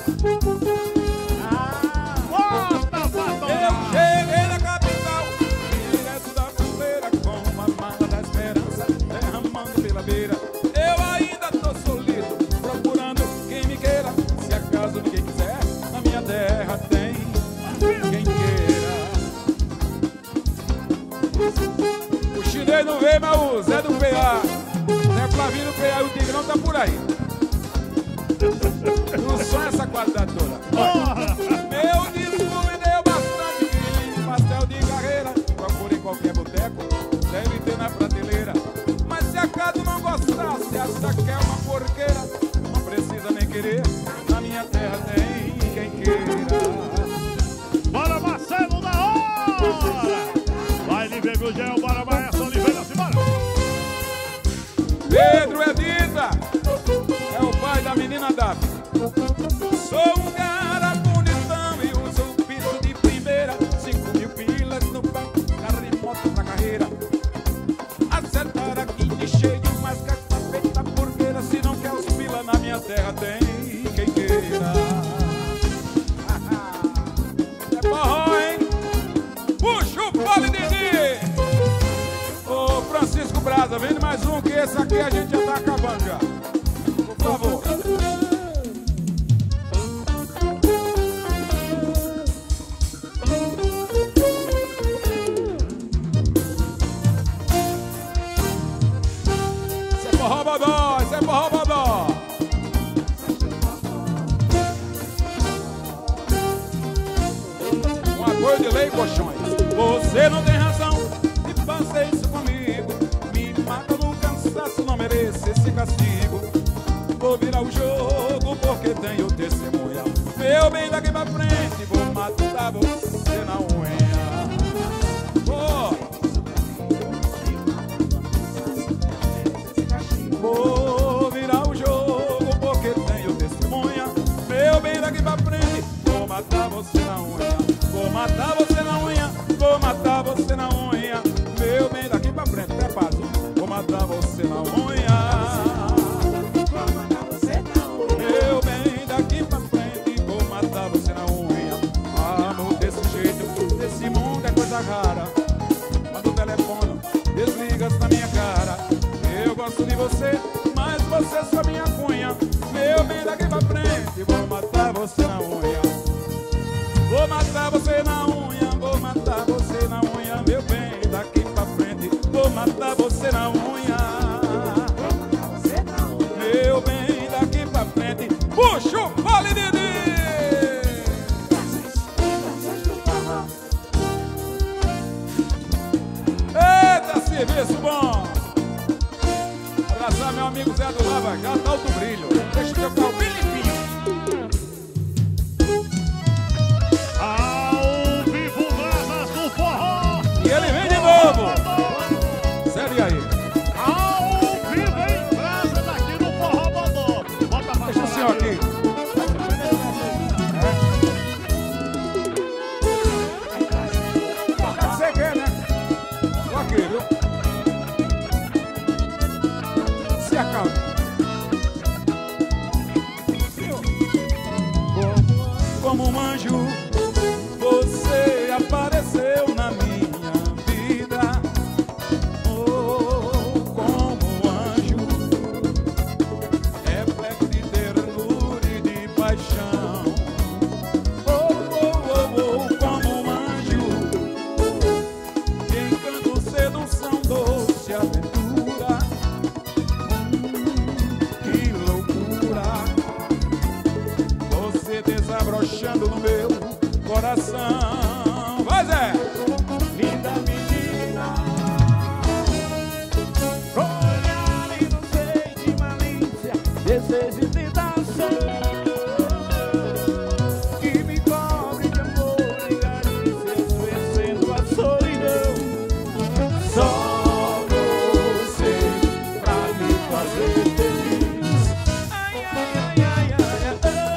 Volta, batom! Eu cheguei na capital, direto da fronteira, com uma mala da esperança derramando pela beira. Eu ainda tô solido, procurando quem me queira. Se acaso ninguém quiser, na minha terra tem quem queira. O chinês não veio, mas o Zé do P A, Zé Flavinho do P A e o Tigrão tá por aí. Não só essa qualidade toda. Olha, meu disco me deu bastante vinho, pastel de carreira. Procure em qualquer boteco, deve ter na prateleira. Mas se acaso não gostar, se acha que é uma porqueira, não precisa nem querer, na minha terra tem quem queira. Bora, Marcelo da hora! Vai, Lívia Gugel, bora, Maestro Oliveira, simbora! Pedro Edita é o pai da menina Davi. Sou um cara bonitão e uso um piso de primeira. Cinco mil pilas no banco, carro de moto pra carreira. Acertar aqui de cheio, mas casta feita porqueira. Se não quer os pila na minha terra tem quem queira. É forró, hein? Puxa o fole, Didi! Ô Francisco Braza, vende mais um, que esse aqui a gente já tá acabando já. Por favor. Isso é forró bodó, isso é forró bodó. Um apoio de lei, colchões. Você não tem razão de fazer isso comigo. gosto de você, mas você só minha cunha. Meu bem, daqui pra frente, vou matar você na unha. Vou matar você na unha, vou matar você na unha. Meu bem, daqui pra frente, vou matar você na unha. Meu bem, daqui pra frente, puxa o fole, Didi! Eita, serviço bom! Abraçar meu amigo Zé do Lava Jato, Alto Brilho. Deixa eu tocar o bem limpinho. Ao vivo, Brasas do Forró. E ele vem de novo. Segue aí. Ao vivo, hein? Brasas aqui no Forró Bodó. Bota pra Deixa o senhor aqui. Toca que você quer, né? Tô aqui, viu? Se acalme. Como um anjo, você apareceu na minha vida. Oh, como um anjo, repleto de ternura e de paixão. Oh, oh, oh, oh, como um anjo, de encanto, sedução, doce aventura. Hum, que loucura, você desabrochando no meu coração. Vai, Zé! Linda menina, olhar inocente de malícia, desejo de dançar, que me cobre de amor e carícias, vencendo a solidão. Só você pra me fazer feliz. Ai, ai, ai, ai,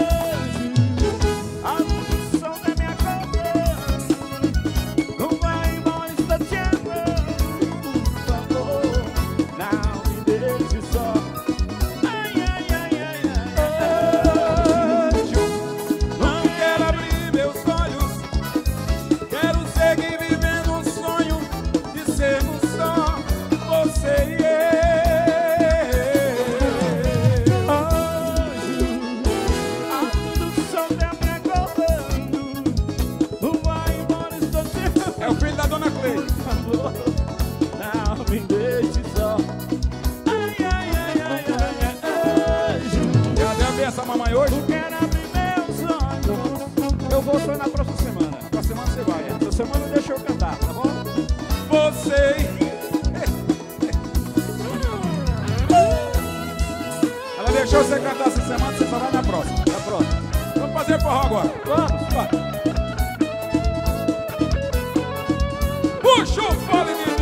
ai, anjo, a som da minha cabeça não vai embora, está te amando. Por favor, não me deixe só. Ai, ai, ai, ai, ai, anjo, não quero abrir meus olhos, quero seguir vivendo um sonho de sermos só você e eu. Anjo, a som da minha cabeça não vai embora, estou te amando. É o filho da dona Cleide. Por favor, não me deixe só. Ai, ai, ai, ai, ai, ai, anjo. Já deve ver essa mamãe hoje? Eu quero abrir meus olhos. Eu vou só na próxima semana. Na próxima semana você vai. Essa semana deixa eu cantar, tá bom? Você. Ela deixou você cantar essa semana, você só vai na próxima. Na próxima. Vamos fazer forró agora. Vamos, vai. Puxa o fole, Didi!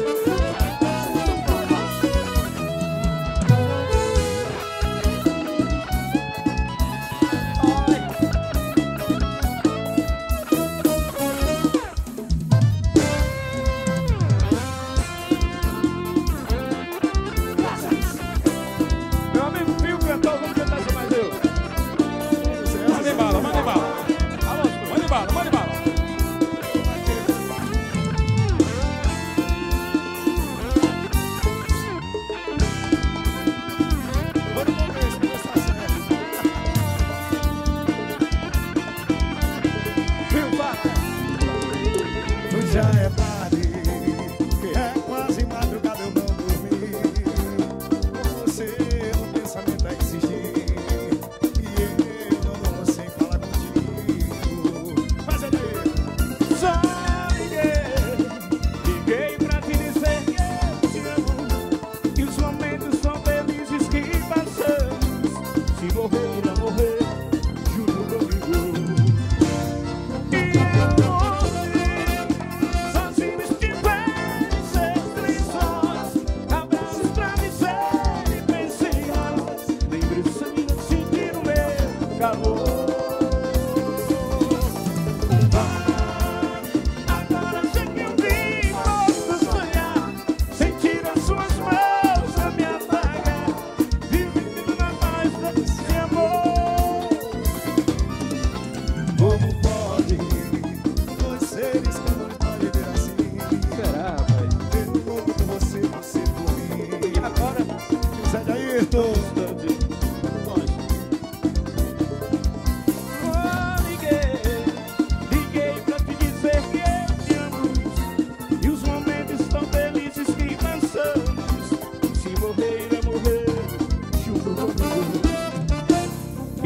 Meu amigo Fio cantou, vamos cantar essa mais eu. Manda bala, manda bala. Manda bala, manda bala.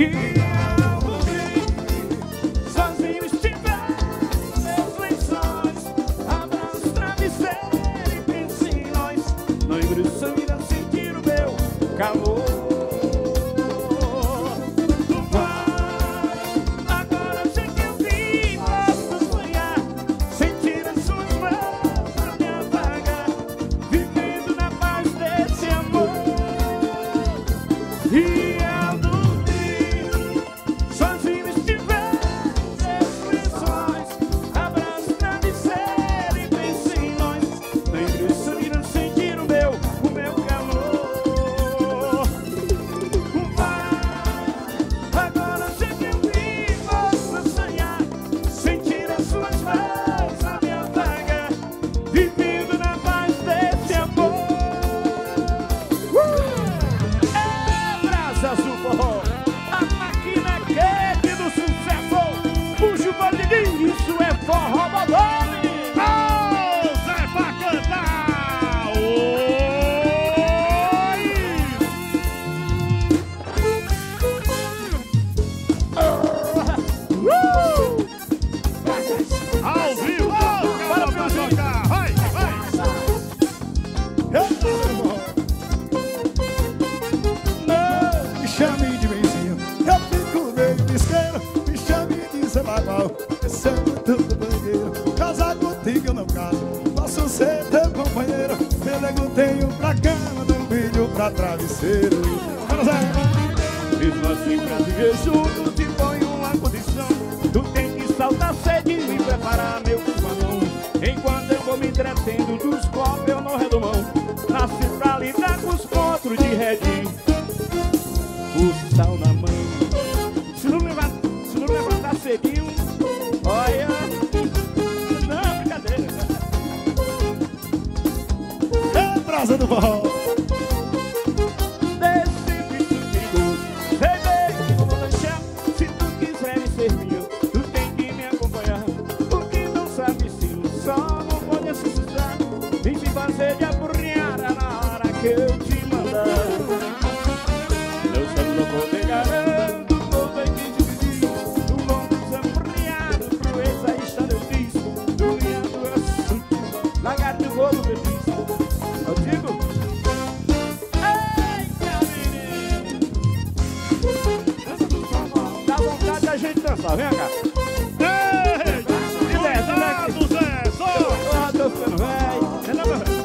E ao dormir, sozinho estiver meus lençóis, abraço o travesseiro e penso em nós. Não engruço, irá sentir o meu calor. Agora sei que eu vi, posso sonhar, sentir as suas mãos pra me apagar, vivendo na paz desse amor. E ao dormir, sozinho estiver meus lençóis, abraço o travesseiro e penso em nós. Nem preciso ir a sentir o meu, o meu calor. Vai, agora sei que eu vi, posso sonhar, sentir as suas mãos a me apagar, vivendo na paz desse amor. É Brasas do Forró, a máquina quente do sucesso. Puxa o bandidinho, isso é forró bodome. Ô, Zé, pra cantar! Uh! Ao vivo! Bora pra jogar! Vai, vai! Me chame de benzinho, eu fico meio bisqueiro. Me chame de Zé Bagual, esse é muito banheiro. Casar contigo eu não caso, posso ser teu companheiro. Pelego tenho pra cama, dou um filho pra travesseiro. Vamos lá! Mesmo assim pra viver junto te ponho uma condição. Tu tem que saltar cedinho e preparar meu balão. Enquanto eu vou me entretendo dos copos eu não rendo mão. Nasci pra lidar com os potros de redinho, o sal na mão. Se não levar, se não levantar cedinho, olha, não, brincadeira. É Brasa do Forró. Desse bicho perigoso, sei bem que vou deixar. Se tu quiseres ser meu, tu tem que me acompanhar. Porque não sabe se o sol não pode assustar, nem se fazer de apurriara na hora que eu te mandar. Meu sangue não vou negar, não vai te dividir. O nome dos apurriados, crueza e está eu fiz. Do lindo assunto, lagarto do bolo eu fiz. Eu digo, dá vontade da gente dançar, vem cá. Ei, cuidado, Zé! Só! Ah, tô ficando velho. É, não, meu velho.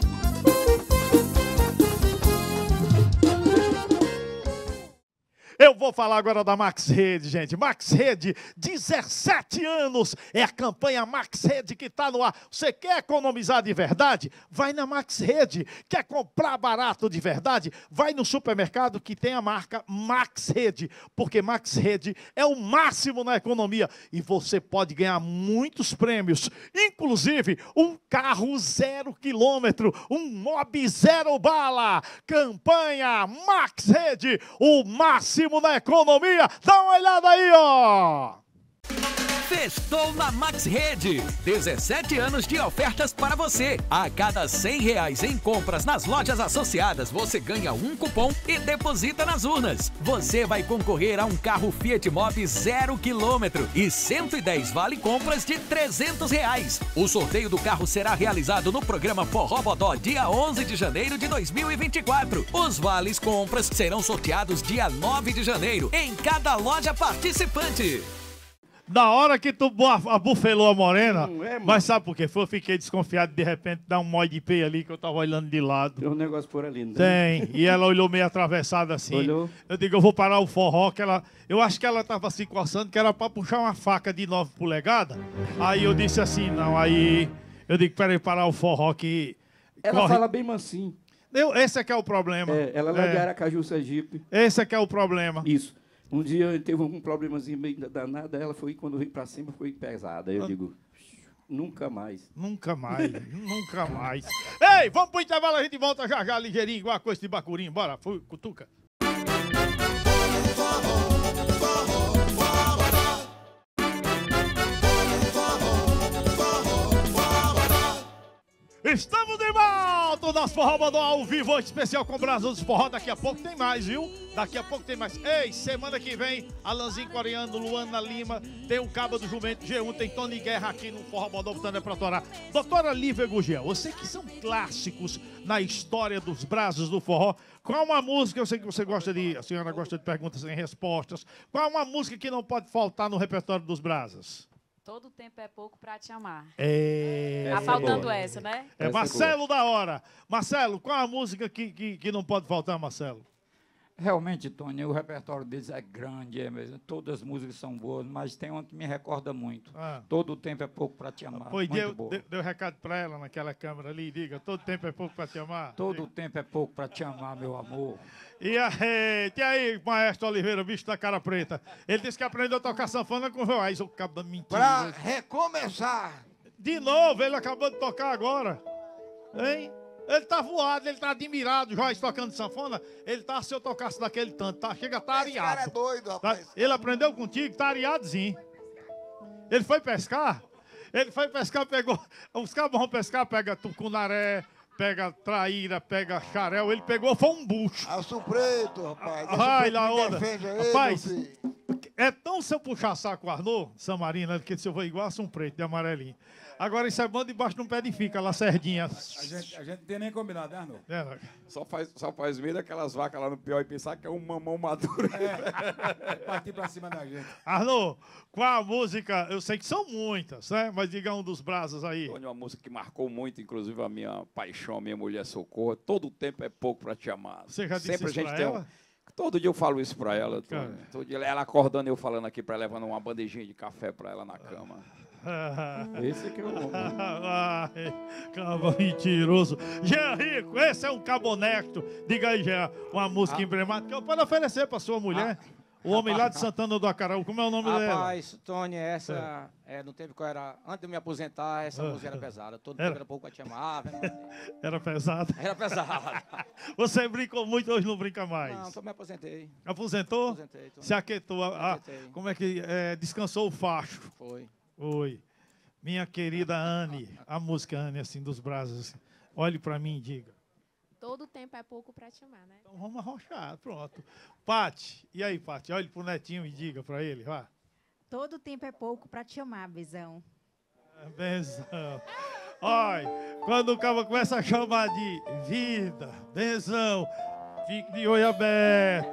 Eu vou falar agora da Max Rede, gente. Max Rede, dezessete anos. É a campanha Max Rede que está no ar. Você quer economizar de verdade? Vai na Max Rede. Quer comprar barato de verdade? Vai no supermercado que tem a marca Max Rede. Porque Max Rede é o máximo na economia. E você pode ganhar muitos prêmios. Inclusive, um carro zero quilômetro. Um Mob zero bala. Campanha Max Rede. O máximo na economia. Dá uma olhada aí, ó. Festou na Max Rede. dezessete anos de ofertas para você. A cada cem reais em compras nas lojas associadas, você ganha um cupom e deposita nas urnas. Você vai concorrer a um carro Fiat Mobi zero quilômetro e cento e dez vale compras de trezentos reais. O sorteio do carro será realizado no programa Forró Bodó, dia onze de janeiro de dois mil e vinte e quatro. Os vales compras serão sorteados dia nove de janeiro em cada loja participante. Na hora que tu abufelou a morena, Não é, mano. mas sabe por quê? Foi, eu fiquei desconfiado, de repente, dá um mói de pé ali que eu tava olhando de lado. Tem um negócio por ali, não Tem, e ela olhou meio atravessada assim. Olhou. Eu digo, eu vou parar o forró, que ela... Eu acho que ela tava se coçando, que era pra puxar uma faca de nove polegadas. Aí eu disse assim, não, aí... Eu digo, peraí, parar o forró que... Ela corre... fala bem mansinho. Eu, esse é que é o problema. É, ela é, é de Aracaju, Sergipe. Esse é que é o problema. Isso. Um dia teve um problemazinho meio danado, ela foi, quando veio pra cima, foi pesada. Aí eu Ah. digo, nunca mais. Nunca mais, nunca mais. Ei, vamos pro intervalo, a gente volta já já ligeirinho, igual a coisa de bacurinho. Bora, fui, cutuca. Estamos de volta, o nosso Forró Bodó ao vivo, especial com Brasas do Forró. Daqui a pouco tem mais, viu? Daqui a pouco tem mais. Ei, semana que vem, Alanzinho Coreano, Luana Lima, tem o Cabo do Jumento G um, tem Tony Guerra aqui no Forró Bodó, botando pra torar. Doutora Lívia Gugel, eu sei que são clássicos na história dos Brasas do Forró. Qual uma música, eu sei que você gosta de, a senhora gosta de perguntas sem respostas, qual uma música que não pode faltar no repertório dos Brasas? Todo tempo é pouco pra te amar. É... Tá faltando essa, né? É Marcelo da hora. Marcelo, qual a música que, que, que não pode faltar, Marcelo? Realmente, Tony, o repertório deles é grande, é mesmo. Todas as músicas são boas, mas tem uma que me recorda muito. Ah. Todo tempo é pouco pra te amar. Foi, muito deu, boa. deu, deu recado pra ela naquela câmera ali, diga, todo tempo é pouco pra te amar. Todo tempo é pouco pra te amar, meu amor. E aí, e aí, maestro Oliveira, bicho da cara preta? Ele disse que aprendeu a tocar sanfona com o Joás, o cabo da mentira. Pra recomeçar. De novo, ele acabou de tocar agora. Hein? Ele tá voado, ele tá admirado, Joás tocando sanfona. Ele tá, se eu tocasse daquele tanto, tá, chega, tá areado. Esse cara é doido, rapaz. Tá, ele aprendeu contigo, tá areadozinho. Ele foi pescar, ele foi pescar, pegou, os cabos vão pescar, pega tucunaré, pega traíra, pega xarel, ele pegou, foi um bucho. Aço preto, rapaz. Ai, lá onda. Aí, rapaz, é tão se eu puxar saco Arnô, Samarina, que se eu vou igual a um preto, de amarelinho. Agora isso é bom debaixo de um pé de fica, lá sardinha. A gente, a gente não tem nem combinado, né, Arnô? É, só, faz, só faz medo aquelas vacas lá no pior e pensar que é um mamão maduro. É, partir pra cima da gente. Arnô, qual a música? Eu sei que são muitas, né? Mas diga um dos Brasas aí. Uma música que marcou muito, inclusive a minha paixão, a minha mulher Socorro. Todo tempo é pouco pra te amar. Você já disse Sempre isso a gente pra tem ela? Um... Todo dia eu falo isso pra ela. Todo, todo dia ela acordando eu falando aqui pra ela, levando uma bandejinha de café pra ela na cama. Esse que é o homem. Ai, cabo mentiroso. Jean Rico, esse é um cabo honesto. Diga aí, Jean, uma música ah. emblemática que eu posso oferecer pra sua mulher. Ah. O homem lá de Santana do Acaraú, como é o nome Rapaz, dela? Rapaz, Tony, essa, é. É, no tempo que eu era, antes de eu me aposentar, essa música era pesada. Todo tempo era pouco pra te amar. Era pesada? Era pesada. Você brincou muito, hoje não brinca mais? Não, só me aposentei. Aposentou? Aposentei. Tô... Se aquietou. Ah, como é que, é, descansou o facho? Foi. Oi. Minha querida Anne, a música Anne, assim, dos Brasas. Assim. Olhe pra mim e diga. Todo tempo é pouco pra te amar, né? Então vamos arrochar, pronto. Pati, e aí, Pati? Olhe pro netinho e diga pra ele, vá. Todo tempo é pouco pra te amar, Bezão. Bezão. Olha, quando o cara começa a chamar de vida, Bezão, fique de olho aberto.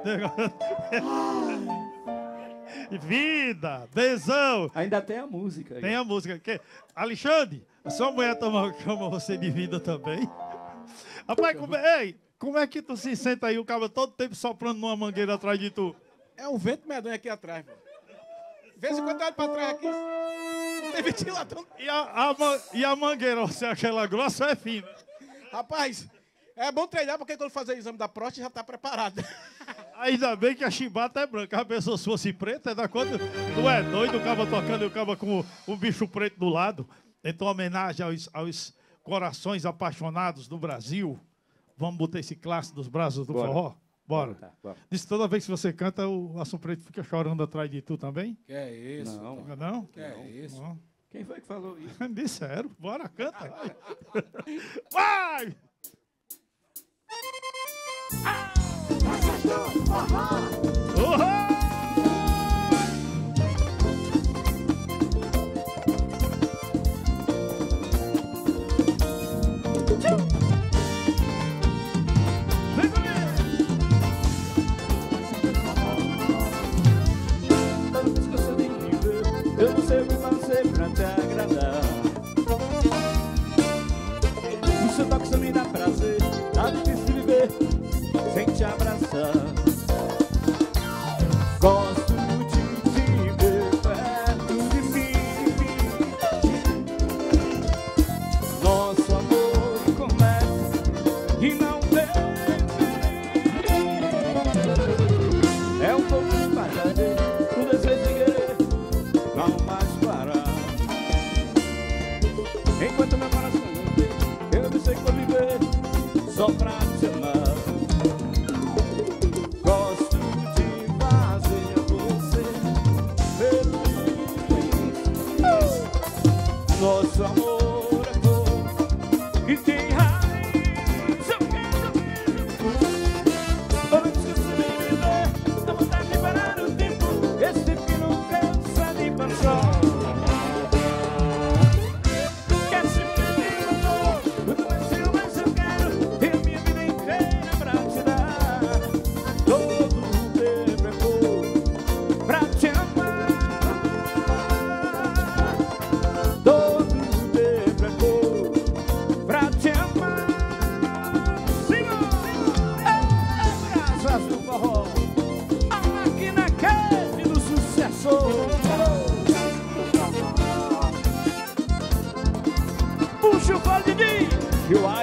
Vida, Bezão. Ainda tem a música. Aí. Tem a música. Que... Alexandre, a sua mulher toma, chama você de vida também? Rapaz, como é, ei, como é que tu se senta aí, o cara todo tempo soprando numa mangueira atrás de tu? É um vento medonho aqui atrás, pô. De vez em quando eu olho pra trás aqui, não tem ventilador. E a, a, e a mangueira, você acha ela grossa ou é fina? Rapaz, é bom treinar, porque quando fazer o exame da próstata já tá preparado. Ainda bem que a chibata é branca. A pessoa se fosse preta, da conta. Tu é doido, o cabo tocando e o cabo com o, o bicho preto do lado. Então, homenagem aos, aos corações apaixonados do Brasil. Vamos botar esse clássico dos Brasas do Bora. Forró? Bora. Tá, bora. Diz que toda vez que você canta, o Aço Preto fica chorando atrás de tu também? Que é isso? Não. Não? Que é isso? Não. Quem foi que falou isso? Disseram. Bora, canta. Vai! Uhum! Eu não sei o que fazer pra te agradar. O seu toque só me dá prazer. Tá difícil viver sem te abraçar. Gosto de te ver perto de mim. Nosso amor começa e não tem fim. É um pouco de paixão, o desejo de querer não mais parar. Enquanto meu coração não tem, eu não sei como viver só pra te amar. Gosto de fazer você feliz. Nosso amor é fogo que tem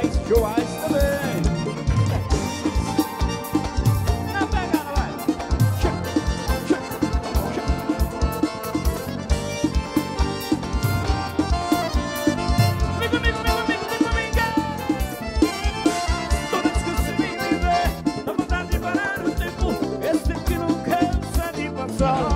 Joás, Joás também. Na pegada, vai. Vem comigo, vem comigo, vem comigo. Toda vez que você vem me ver, dá vontade de parar o tempo. Esse tempo que não cansa de passar.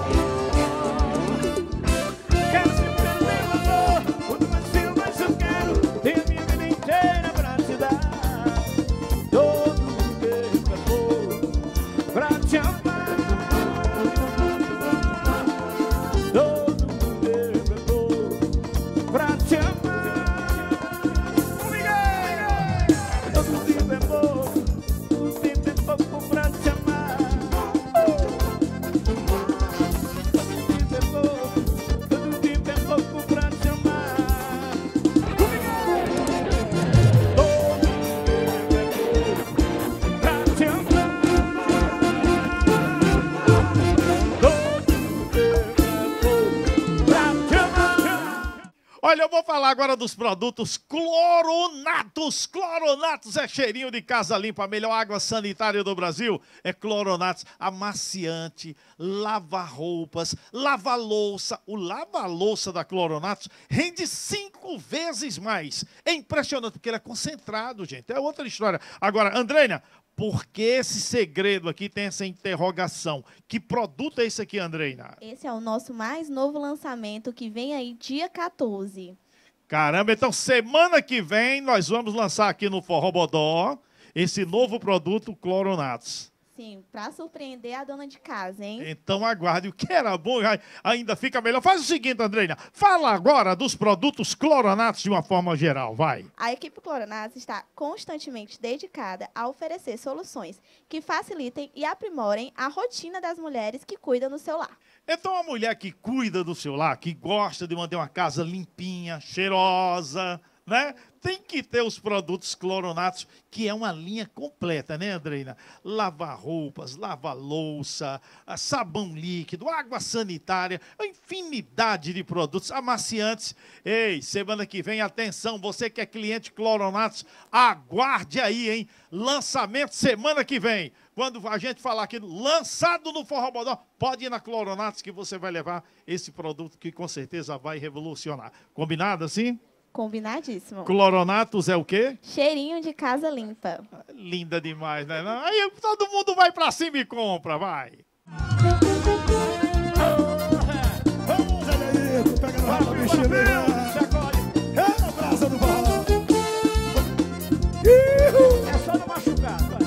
Quero sempre ter meu amor. Quanto mais filho, mais eu quero. Tenho a minha vida inteira pra te dar. Todo o tempo é pouco pra te amar. Todo o tempo é pouco pra te amar. Miguel! Todo o tempo é pouco. O tempo é pouco pra te amar. Todo o tempo é pouco pra te amar. Olha, eu vou falar agora dos produtos Cloronatos. Cloronatos é cheirinho de casa limpa. A melhor água sanitária do Brasil é Cloronatos. Amaciante, lava-roupas, lava-louça. O lava-louça da Cloronatos rende cinco vezes mais. É impressionante, porque ele é concentrado, gente. É outra história. Agora, Andreina, por que esse segredo aqui tem essa interrogação? Que produto é esse aqui, Andreina? Esse é o nosso mais novo lançamento que vem aí dia quatorze. Caramba, então semana que vem nós vamos lançar aqui no Forró Bodó esse novo produto Cloronatos. Sim, para surpreender a dona de casa, hein? Então aguarde, o que era bom ainda fica melhor. Faz o seguinte, Andreina, fala agora dos produtos Cloronatos de uma forma geral, vai. A equipe Cloronatos está constantemente dedicada a oferecer soluções que facilitem e aprimorem a rotina das mulheres que cuidam do seu lar. Então a mulher que cuida do seu lar, que gosta de manter uma casa limpinha, cheirosa, né? Tem que ter os produtos Cloronatos, que é uma linha completa, né, Andreina? Lava-roupas, lava-louça, sabão líquido, água sanitária, uma infinidade de produtos amaciantes. Ei, semana que vem, atenção, você que é cliente Cloronatos, aguarde aí, hein? Lançamento semana que vem. Quando a gente falar aqui, lançado no Forró Bodó, pode ir na Cloronatos que você vai levar esse produto que com certeza vai revolucionar. Combinado assim? Combinadíssimo. Cloronatos é o quê? Cheirinho de casa limpa. Linda demais, né? Aí todo mundo vai pra cima e compra, vai. Vamos, olha aí, tu pega no rabo, bicho, é a brasa do forró. É só não machucar, vai.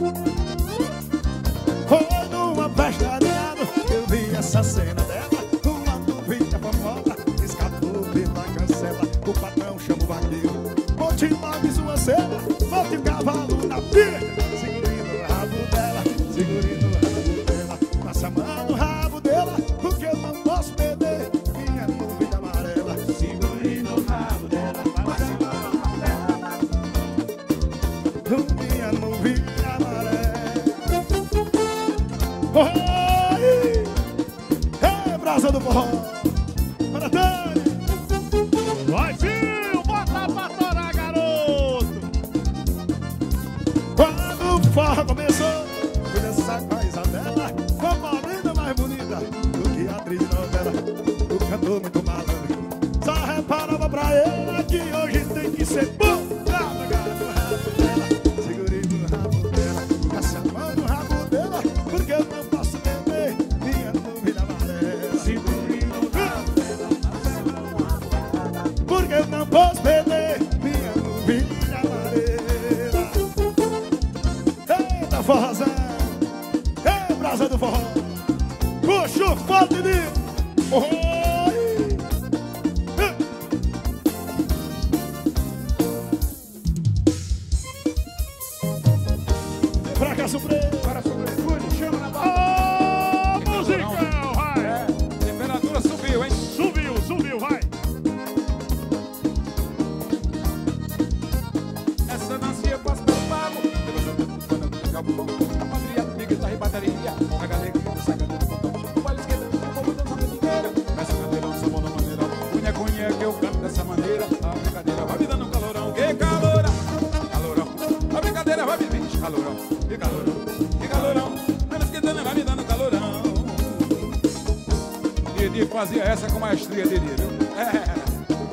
Foi numa festa de ano que eu vi essa cena dela. Uma novinha famosa escapou pela cancela. O patrão chama o vaqueiro, monte logo sua cena, monte o cavalo na pia, segurando o rabo dela, segurando o rabo dela, passa a mão no rabo dela, porque eu não posso perder minha nuvem amarela, segurando o rabo dela, passa a mão no rabo dela, minha nuvem amarela. Oi! É brasa do forró, para Tânia. Vai, filho, bota pra torar, garoto! Quando o forró começou, fui dançar com a Isabela, como a linda mais bonita do que a atriz de novela. O cantor muito malandro, só reparava pra ela que hoje tem que ser bom. Tava agarrado no rabo dela, segurei no rabo dela, passa a mão no rabo dela, porque eu não posso beber minha nuvem amarela. Segurei no rabo dela, passa a mão no rabo dela, porque eu não posso beber minha nuvem amarela. Eita, forrozão! Ei, brasa do forró! Puxa o forte de... Oi! Pra cá, surpresa! Para sobretudo, chama na barra. Ô, musicão, vai! É, temperatura subiu, hein? Subiu, subiu, vai! Essa nascia passa pelo pago. A madrinha, guitarra e bateria. A galera que saca do botão. O baile esquerdo, o povo dançando inteira. Essa cadeira, samba da maneira. Cunha, cunha, que eu canto dessa maneira. A brincadeira vai me dando um calorão. Que calorão! calorão, que calorão, que calorão. Vai me esquentando, vai me dando calorão. Didi fazia essa com maestria, Didi, viu? É.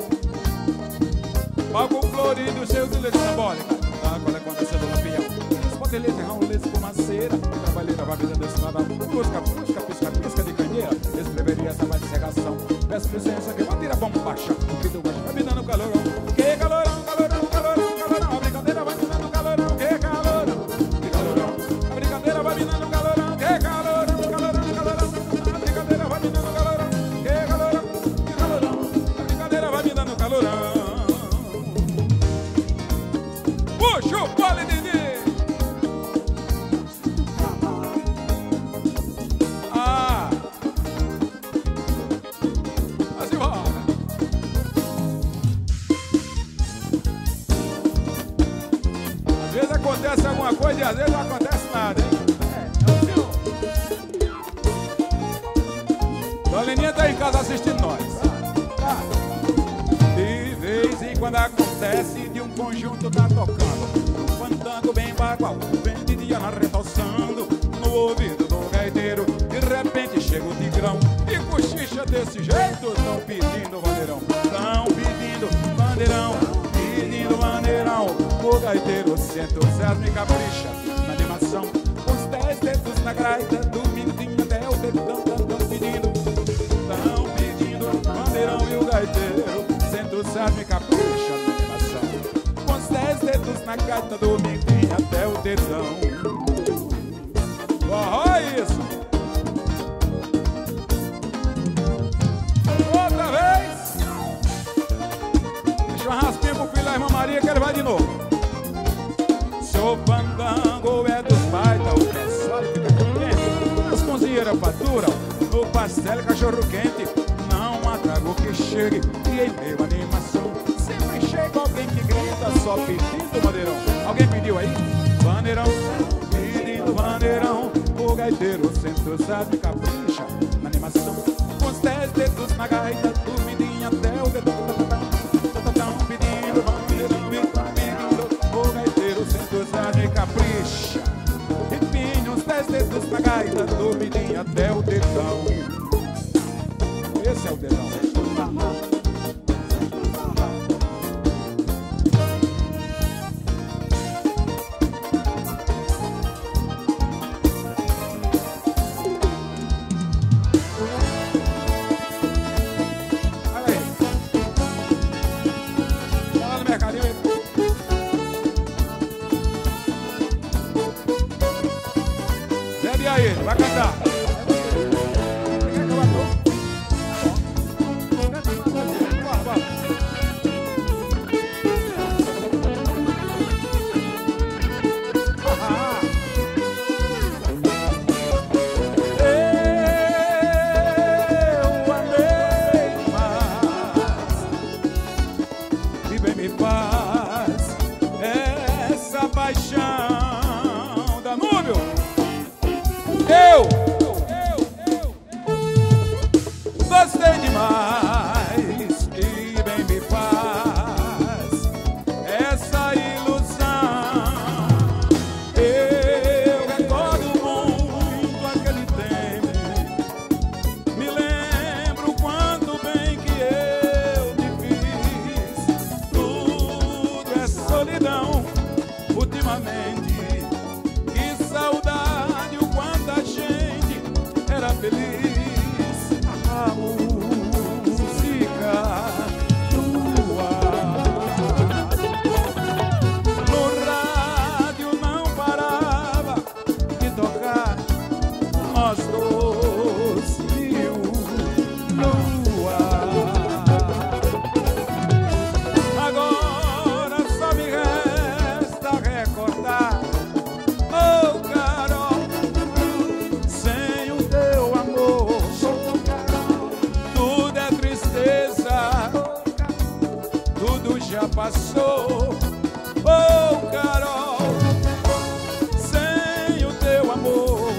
Palco florido, cheio de leite simbólica. Da qual é acontecendo no lampião. Espotelete, raulete, fumaceira. Trabalheira, vai me dando esse nada. Busca, busca, pisca, pisca de candeia. Escreveria essa mais de cegação. Peço licença que vou tirar bomba baixa. Que tu vai me dando calorão. Que calorão, calorão, calorão, calorão. A brincadeira vai me dando calorão. Que calorão, que calorão. A brincadeira vai me dando calorão. Que calorão, calorão, calorão. A brincadeira vai me dando calorão. Que calorão, que calorão. A brincadeira vai me dando calorão. Puxa o pole, Didi. Ah. Vamos embora. Às vezes acontece alguma coisa e às vezes não acontece nada, hein? Dona Leninha tá em casa assistindo nós. Tá. De vez em quando acontece de um conjunto tá tocando um fandango bem bagual, bem de dia na retoçando no ouvido do gaiteiro. De repente chega o tigrão e cochicha desse jeito. Tão pedindo bandeirão, tão pedindo bandeirão, pedindo bandeirão. O gaiteiro senta o césar e capricha na animação. Os dez dedos na graita, do mindinho até o dedão. Tão pedindo, tão pedindo bandeirão. E o gaiteiro senta o césar e capricha na animação. Com os dez dedos na gaita, do mindinho até o dedão. Oh, isso! Outra vez! Deixa um raspinho pro filho da irmã Maria que ele vai de novo. Seu fandango é dos baita, o pessoal fica contente. As cozinheiras faturam no pastel cachorro quente. Não há trago que chegue e em meio à animação sempre chega alguém que grita só pedindo bandeirão. Alguém pediu aí? Bandeirão, pedindo bandeirão. O gaiteiro senta o sabe capricha na animação. Com os dez dedos na gaita, do mindinho até o dedão. Tão pedindo bandeirão e tão pedindo. O gaiteiro senta o sabe capricha. E pinha os dez dedos na gaita, do mindinho até o dedão. Esse é o dedão. E aí, vai cantar. Eu, gostei demais e bem me faz essa ilusão. Eu recordo muito aquele tempo, me lembro quanto bem que eu te fiz. Tudo é solidão ultimamente. Que saudade, o quanto a gente era feliz. A música tua no rádio não parava de tocar. Nós dois mil luar. Agora só me resta recordar. Oh, Carol, sem o teu amor, tudo é tristeza, tudo já passou. Oh, Carol, sem o teu amor,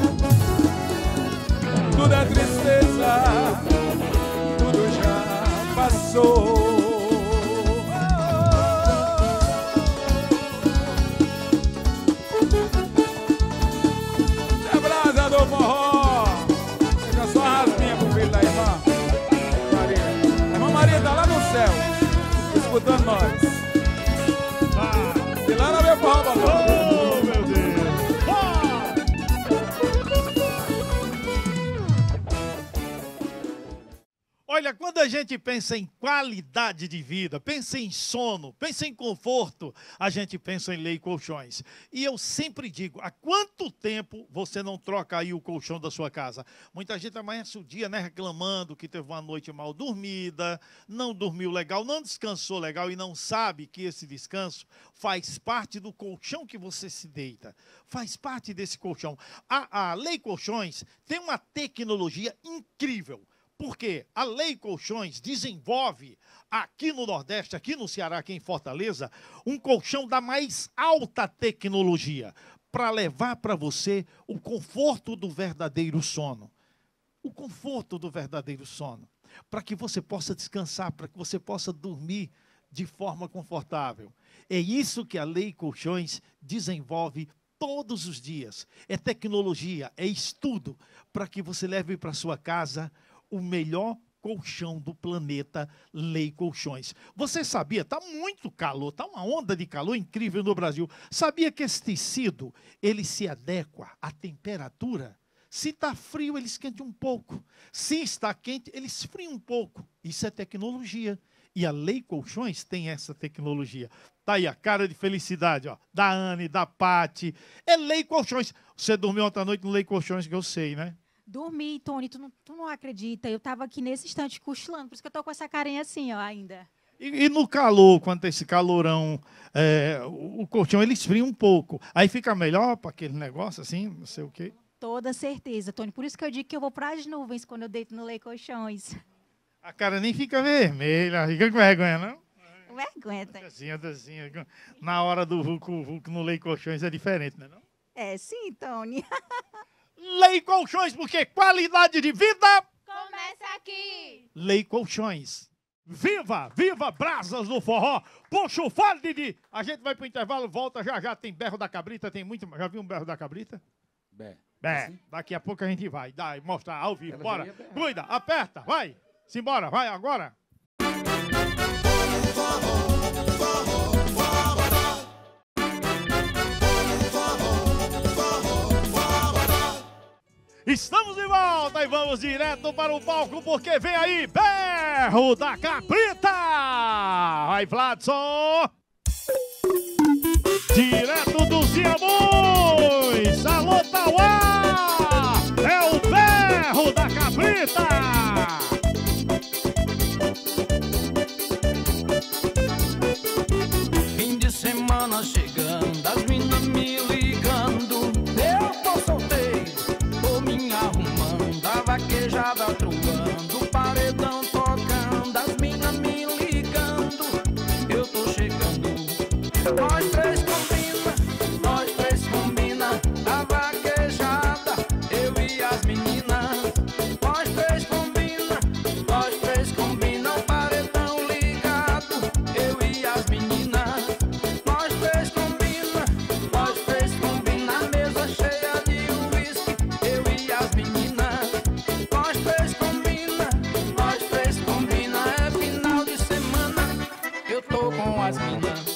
tudo é tristeza, tudo já passou. a gente pensa em qualidade de vida, pensa em sono, pensa em conforto, a gente pensa em Lei Colchões. E eu sempre digo, há quanto tempo você não troca aí o colchão da sua casa? Muita gente amanhece o dia, né, reclamando que teve uma noite mal dormida, não dormiu legal, não descansou legal e não sabe que esse descanso faz parte do colchão que você se deita, faz parte desse colchão. A, a Lei Colchões tem uma tecnologia incrível. Porque a Lei Colchões desenvolve aqui no Nordeste, aqui no Ceará, aqui em Fortaleza, um colchão da mais alta tecnologia para levar para você o conforto do verdadeiro sono. O conforto do verdadeiro sono. Para que você possa descansar, para que você possa dormir de forma confortável. É isso que a Lei Colchões desenvolve todos os dias. É tecnologia, é estudo para que você leve para sua casa o melhor colchão do planeta, Lei Colchões. Você sabia, está muito calor, está uma onda de calor incrível no Brasil. Sabia que esse tecido, ele se adequa à temperatura? Se está frio, ele esquenta um pouco. Se está quente, ele esfria um pouco. Isso é tecnologia. E a Lei Colchões tem essa tecnologia. Está aí a cara de felicidade, ó, da Anne, da Pati. É Lei Colchões. Você dormiu ontem à noite no Lei Colchões, que eu sei, né? Dormi, Tony, tu não, tu não acredita. Eu tava aqui nesse instante cochilando, por isso que eu tô com essa carinha assim, ó, ainda. E, e no calor, quando tem esse calorão, é, o, o colchão ele esfria um pouco. Aí fica melhor para aquele negócio assim, não sei o quê. Toda certeza, Tony. Por isso que eu digo que eu vou para as nuvens quando eu deito no Lei Colchões. A cara nem fica vermelha, fica com vergonha, não? Vergonha, tá? Assim, assim, na hora do Hulk, o Hulk no Lei Colchões é diferente, né? Não? É, sim, Tony. Lei Colchões, porque qualidade de vida começa aqui. Lei Colchões. Viva, viva Brasas do Forró. Puxa o fole, Didi. A gente vai pro intervalo, volta já já. Tem berro da cabrita, tem muito. Já viu um berro da cabrita? Bé. Bé. Assim? Daqui a pouco a gente vai. Dá, mostrar ao vivo. Ela bora. Cuida, aperta, vai. Simbora, vai agora. Estamos de volta e vamos direto para o palco porque vem aí Berro da Cabrita! Vai, Vladson! Direto dos Diamões! Alô, Tauá! É o Berro da Cabrita! Fim de semana chegando, as minas me ligando. Eu tô solteiro, tô me arrumando, a vaquejada truando, o paredão tocando, as minas me ligando. Eu tô chegando, nós três combina, nós três combina, a vaquejada, eu e as meninas. Nós três combina, nós três combina, o paredão ligado, eu e as meninas. Nós três combina, nós três combina, a mesa cheia de uísque, eu e as meninas. Nós três combina, nós três combina, é final de semana, eu tô com as minas.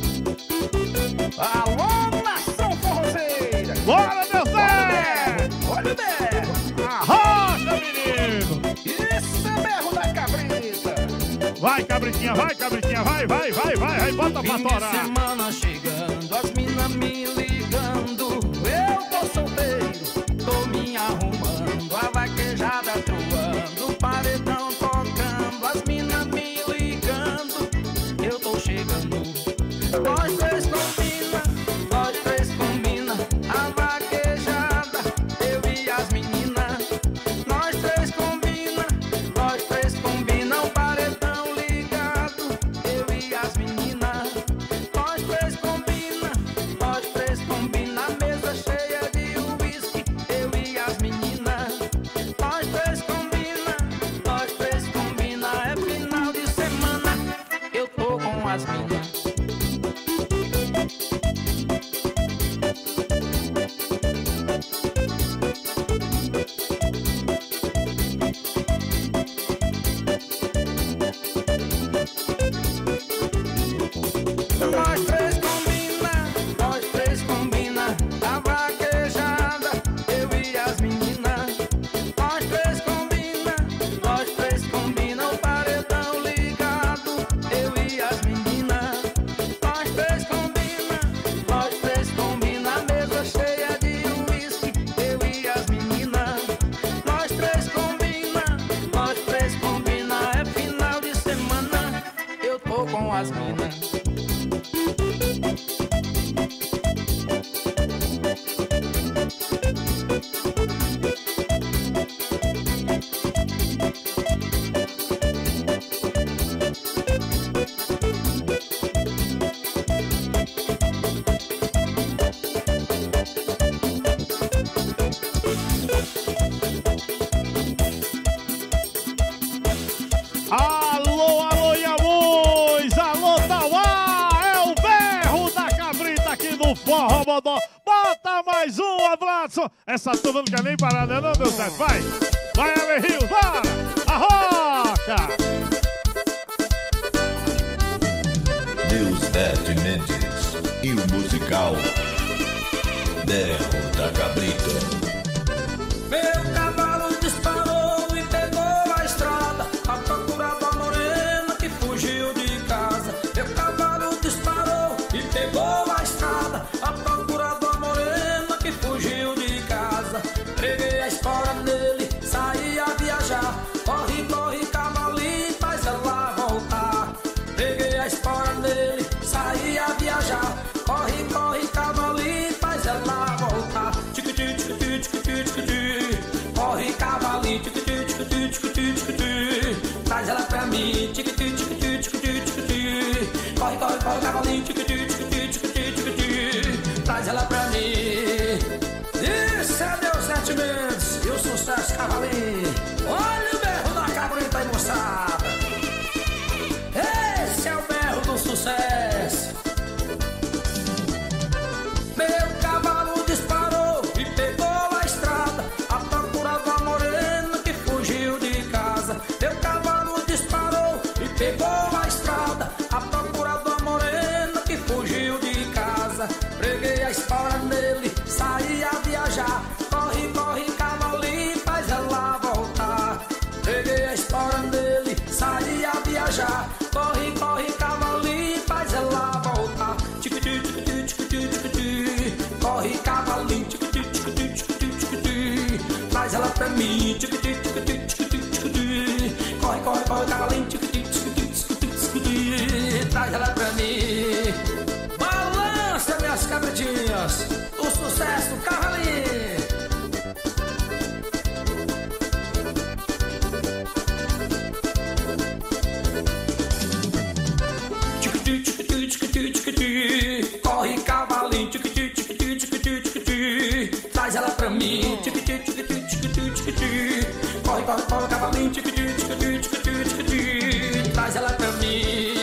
Alô, nação forrozeira! Bora, meu Zé! Olha o berro! Arrocha, menino! Isso é berro da cabrita! Vai, cabritinha, vai, cabritinha, vai, vai, vai, vai, vai, bota pra Fim de torar! semana chegando, as minas me ligando. Eu tô solteiro, tô me arrumando, a vaquejada truando, o paredão tocando, as minas me ligando. Eu tô chegando, nós três combina, nós três combina, a vaquejada, eu e as meninas. Nós três combina, nós três combina, o paredão ligado, eu e as meninas. Nós três combina, nós três do Forró Bodó. Bota mais um abraço. Essa turma não quer nem parar, né, não, meu Zé? Vai, vai, Ellen Rios, bora! Arrocha! Deusdete Mendes e o musical Berro da Cabrita. Meu cavalo disparou e pegou a estrada à procura da morena que fugiu de casa. Meu cavalo disparou e pegou a estrada à procura da morena que fugiu de casa. Peguei a espora nele, saí a viajar. Corre, corre, cavalinho, faz ela voltar. Peguei a espora nele, saí a viajar. Corre, corre, cavalinho, faz ela voltar. Tic-tic, tic-tic, tic-tic, tic-tic. Corre, cavalinho, tic-tic, tic-tic, tic-tic, tic-tic. Traz ela pra mim, tic-tic, tic-tic, tic-tic, tic-tic. Corre, corre, corre, cavalinho, tic-tic, tic-tic, tic-tic, tic-tic. Traz ela pra mim. Isso é Deusdete Mendes e o sucesso, cavalinho. Olha o berro da cabrita aí, moçada. Esse é o berro do sucesso. Meu cavalo disparou e pegou a estrada à procura da morena que fugiu de casa. Meu cavalo disparou e pegou a estrada à procura da morena que fugiu de casa. Preguei a espora nele, saí a viajar. Corre, corre, cavalinho, faz ela voltar. Preguei a espora nele, saí a viajar. Corre, corre, cavalinho, faz ela voltar. Tic-tic, tic-tic, tic-tic, tic-tic. Corre, cavalinho, tic-tic, tic-tic, tic-tic, tic-tic. Traz ela pra mim, tic-tic, tic-tic, tic-tic, tic-tic. Corre, corre, corre, cavalinho, tic-tic, tic-tic, tic-tic, tic-tic. Traz ela pra mim. Balança, minhas cabritinhas, o sucesso do cavalinho. Corre, cavalinho, tic-tic, tic-tic, tic-tic, tic-tic. Traz ela pra mim, tic-tic, tic-tic, tic-tic, tic-tic. Corre, corre, corre, cavalinho, tic-tic, tic-tic, tic-tic, tic-tic. Traz ela pra mim.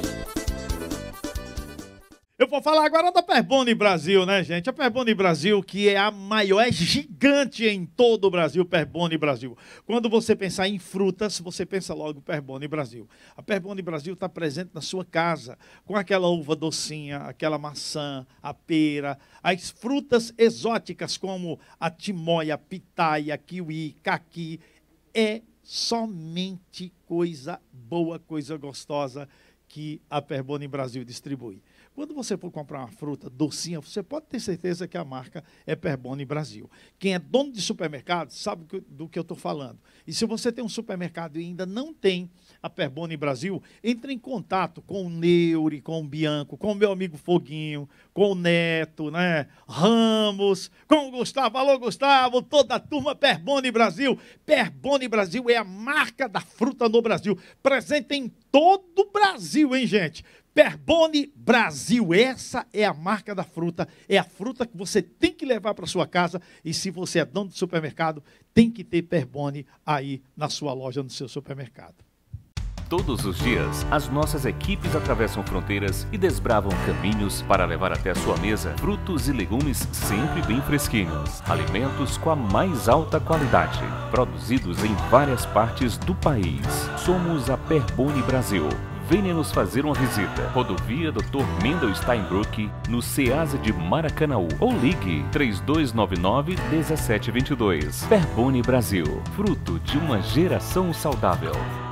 Eu vou falar agora da Perboni Brasil, né, gente? A Perboni Brasil, que é a maior, é gigante em todo o Brasil, Perboni Brasil. Quando você pensar em frutas, você pensa logo Perboni Brasil. A Perboni Brasil está presente na sua casa, com aquela uva docinha, aquela maçã, a pera, as frutas exóticas como a timóia, pitaia, kiwi, caqui. É somente coisa boa, coisa gostosa que a Perboni Brasil distribui. Quando você for comprar uma fruta docinha, você pode ter certeza que a marca é Perboni Brasil. Quem é dono de supermercado sabe do que eu estou falando. E se você tem um supermercado e ainda não tem a Perboni Brasil, entre em contato com o Neuri, com o Bianco, com o meu amigo Foguinho, com o Neto, né? Ramos, com o Gustavo. Alô, Gustavo, toda a turma Perboni Brasil. Perboni Brasil é a marca da fruta no Brasil. Presente em todo o Brasil, hein, gente? Perboni Brasil, essa é a marca da fruta, é a fruta que você tem que levar para sua casa e se você é dono de supermercado, tem que ter Perboni aí na sua loja, no seu supermercado. Todos os dias, as nossas equipes atravessam fronteiras e desbravam caminhos para levar até a sua mesa frutos e legumes sempre bem fresquinhos. Alimentos com a mais alta qualidade, produzidos em várias partes do país. Somos a Perboni Brasil. Venha nos fazer uma visita. Rodovia doutor Mendel Steinbrück, no Ceasa de Maracanaú. Ou ligue três dois nove nove, um sete dois dois. Perboni Brasil, fruto de uma geração saudável.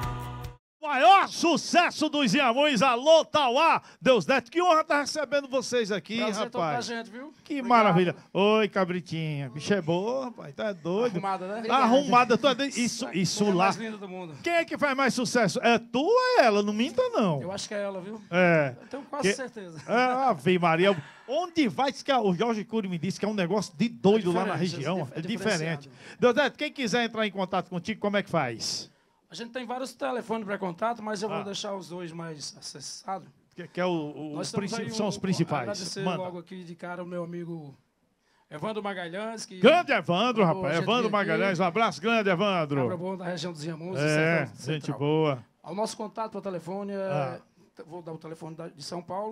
Maior sucesso dos Inhamuns, alô, Tauá, Deusdete, que honra estar recebendo vocês aqui, Prazer rapaz. todo pra gente, viu? Que Obrigado. Maravilha. Oi, cabritinha, bicho é boa, rapaz, tá doido. Arrumada, né? Tá arrumada, tu é doido. Isso, isso Mulher lá. mais linda do mundo. Quem é que faz mais sucesso? É tu ou é ela? Não minta, não. Eu acho que é ela, viu? É. Eu tenho quase Que- certeza. É, Ave Maria. Onde vai, diz que é- o Jorge Cury me disse que é um negócio de doido lá na diferente, região. é É diferenciado. diferente. Deusdete, quem quiser entrar em contato contigo, como é que faz? A gente tem vários telefones para contato, mas eu Ah. vou deixar os dois mais acessados. Que, que é o, o Nós princi- estamos aí são um- os principais. Agradecer Manda. logo aqui de cara o meu amigo Evandro Magalhães. Que Grande Evandro, mandou rapaz. a gente Evandro vir Magalhães, um aqui. abraço grande, Evandro. Cabra bom da região dos Inhamuns. É, Central- gente Central. boa. O nosso contato para telefone é... Ah. Vou dar o telefone da- de São Paulo.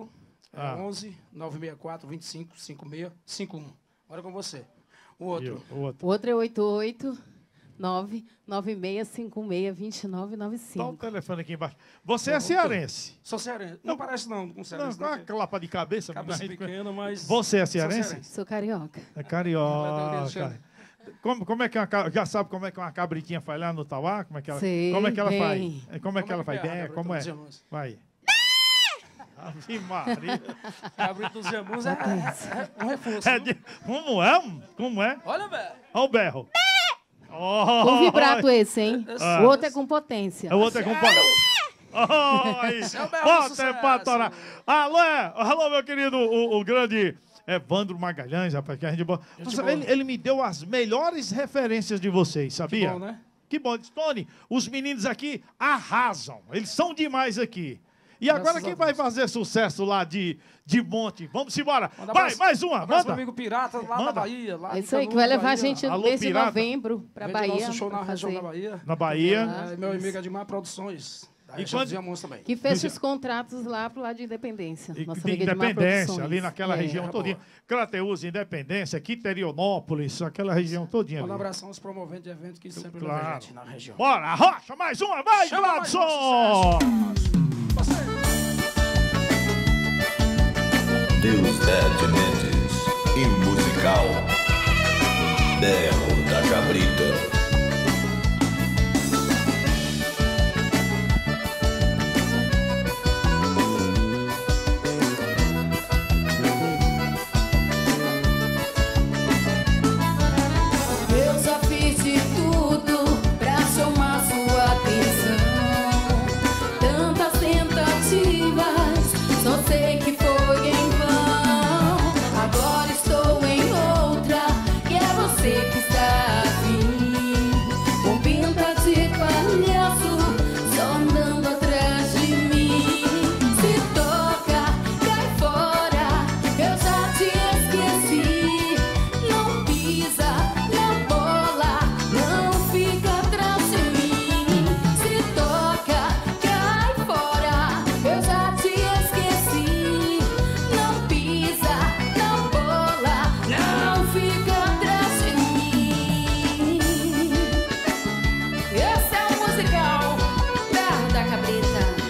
É Ah. onze, nove seis quatro, vinte e cinco, cinquenta e seis, cinquenta e um. Agora com você. O outro. O outro. O outro é oito oito nove nove seis cinco seis dois nove nove Dá cinco. o telefone aqui embaixo. Você é cearense? Sou cearense. Não, parece não com Não, cearense. com a lapa de cabeça. Cabeça mas- pequena, mas... Você é sou cearense? Sou carioca. É carioca. Como, como é que uma, ca- já sabe como é que uma cabritinha faz lá no Tauá? Como é que ela, Sei, como é que ela bem. faz? É, Como é que ela faz? que é a É, cabrita como é? dos Jamus? Vai. Ave Maria. Cabrito dos Jamus é, é, é um reforço. É viu? de- como é? Como é? Olha, velho. Olha o berro. Com vibrato esse, hein? Ah. O outro é com potência. O outro é com potência. Oh, Esse é o berro do bota é sucesso. pra torar. Alô, é. Alô, meu querido, o, o grande Evandro Magalhães, rapaz, que a gente... bo- Gente Nossa, boa. ele, ele me deu as melhores referências de vocês, sabia? bom, né? Que bom. Tony, os meninos aqui arrasam. Eles são demais aqui. E agora Graças quem a vai fazer sucesso lá de, de monte? Vamos embora. Manda Vai, abraço- mais uma, abraço pro manda. amigo Pirata lá Manda. na Bahia. Lá É de isso aí, que Canudos, vai levar a Bahia. gente Alô, nesse pirata. novembro pra Vende Bahia. nosso show na pra região fazer. da Bahia. Na Bahia. É, meu amigo Edmar Produções. Da E região quando- dos Jamus também. Que fecha os contratos lá pro lado de Independência. E Nossa de amiga Edmar Independência, Produções. ali naquela É. região todinha. Crateús, Independência, Quiterianópolis, aquela região todinha Manda um ali. abração aos promoventes de eventos que sempre Claro. levam a gente na região. Bora, Rocha, mais uma, vai, Chama mais um Gladson! Deusdete Mendes e o musical Berro da Cabrita. Eu só fiz de tudo pra chamar sua atenção. Tantas tentativas, só sei que foi em vão. Agora estou em outra, e é você que está afim. Com pinta de palhaço, só andando atrás de mim. Se toca, cai fora, eu já te esqueci. Não pisa na bola, não fica atrás de mim. Se toca, cai fora, eu já te esqueci. Não pisa na bola, não fica atrás de mim. Esse é o musical Berro da Cabrita.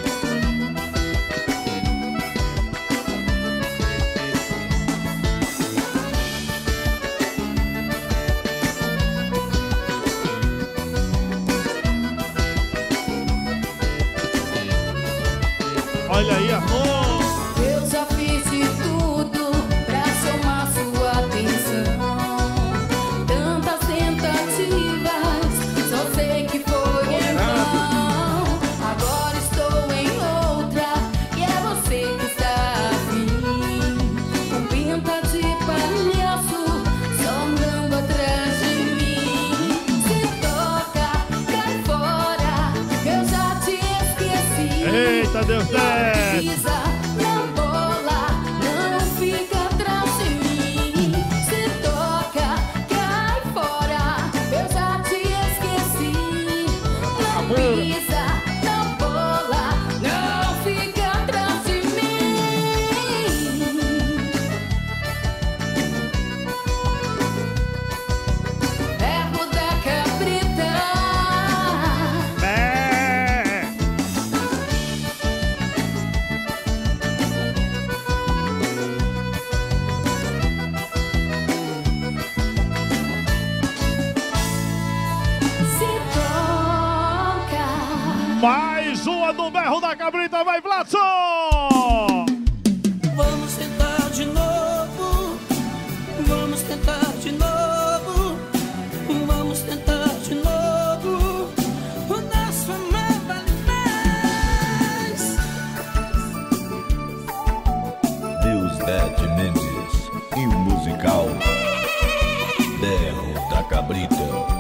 Olha aí, amor! Eu já fiz de tudo pra chamar sua atenção. Tantas tentativas, só sei que foi em vão. Agora estou em outra, e é você que está afim. Com pinta de palhaço, só andando atrás de mim. Se toca, cai fora, eu já te esqueci. Eita, Deus, Deus! Pisa na bola, não fica atrás de mim. Se toca, cai fora, eu já te esqueci. Não pisa na bola, não fica atrás de mim. Berro da Cabrita. É. Se toca. Mais uma do Berro da Cabrita, vai, Gladson! Vamos tentar de novo. Vamos tentar de novo. Vamos tentar de novo. O nosso amor vale mais. Deusdete Mendes e o musical Berro da Cabrita.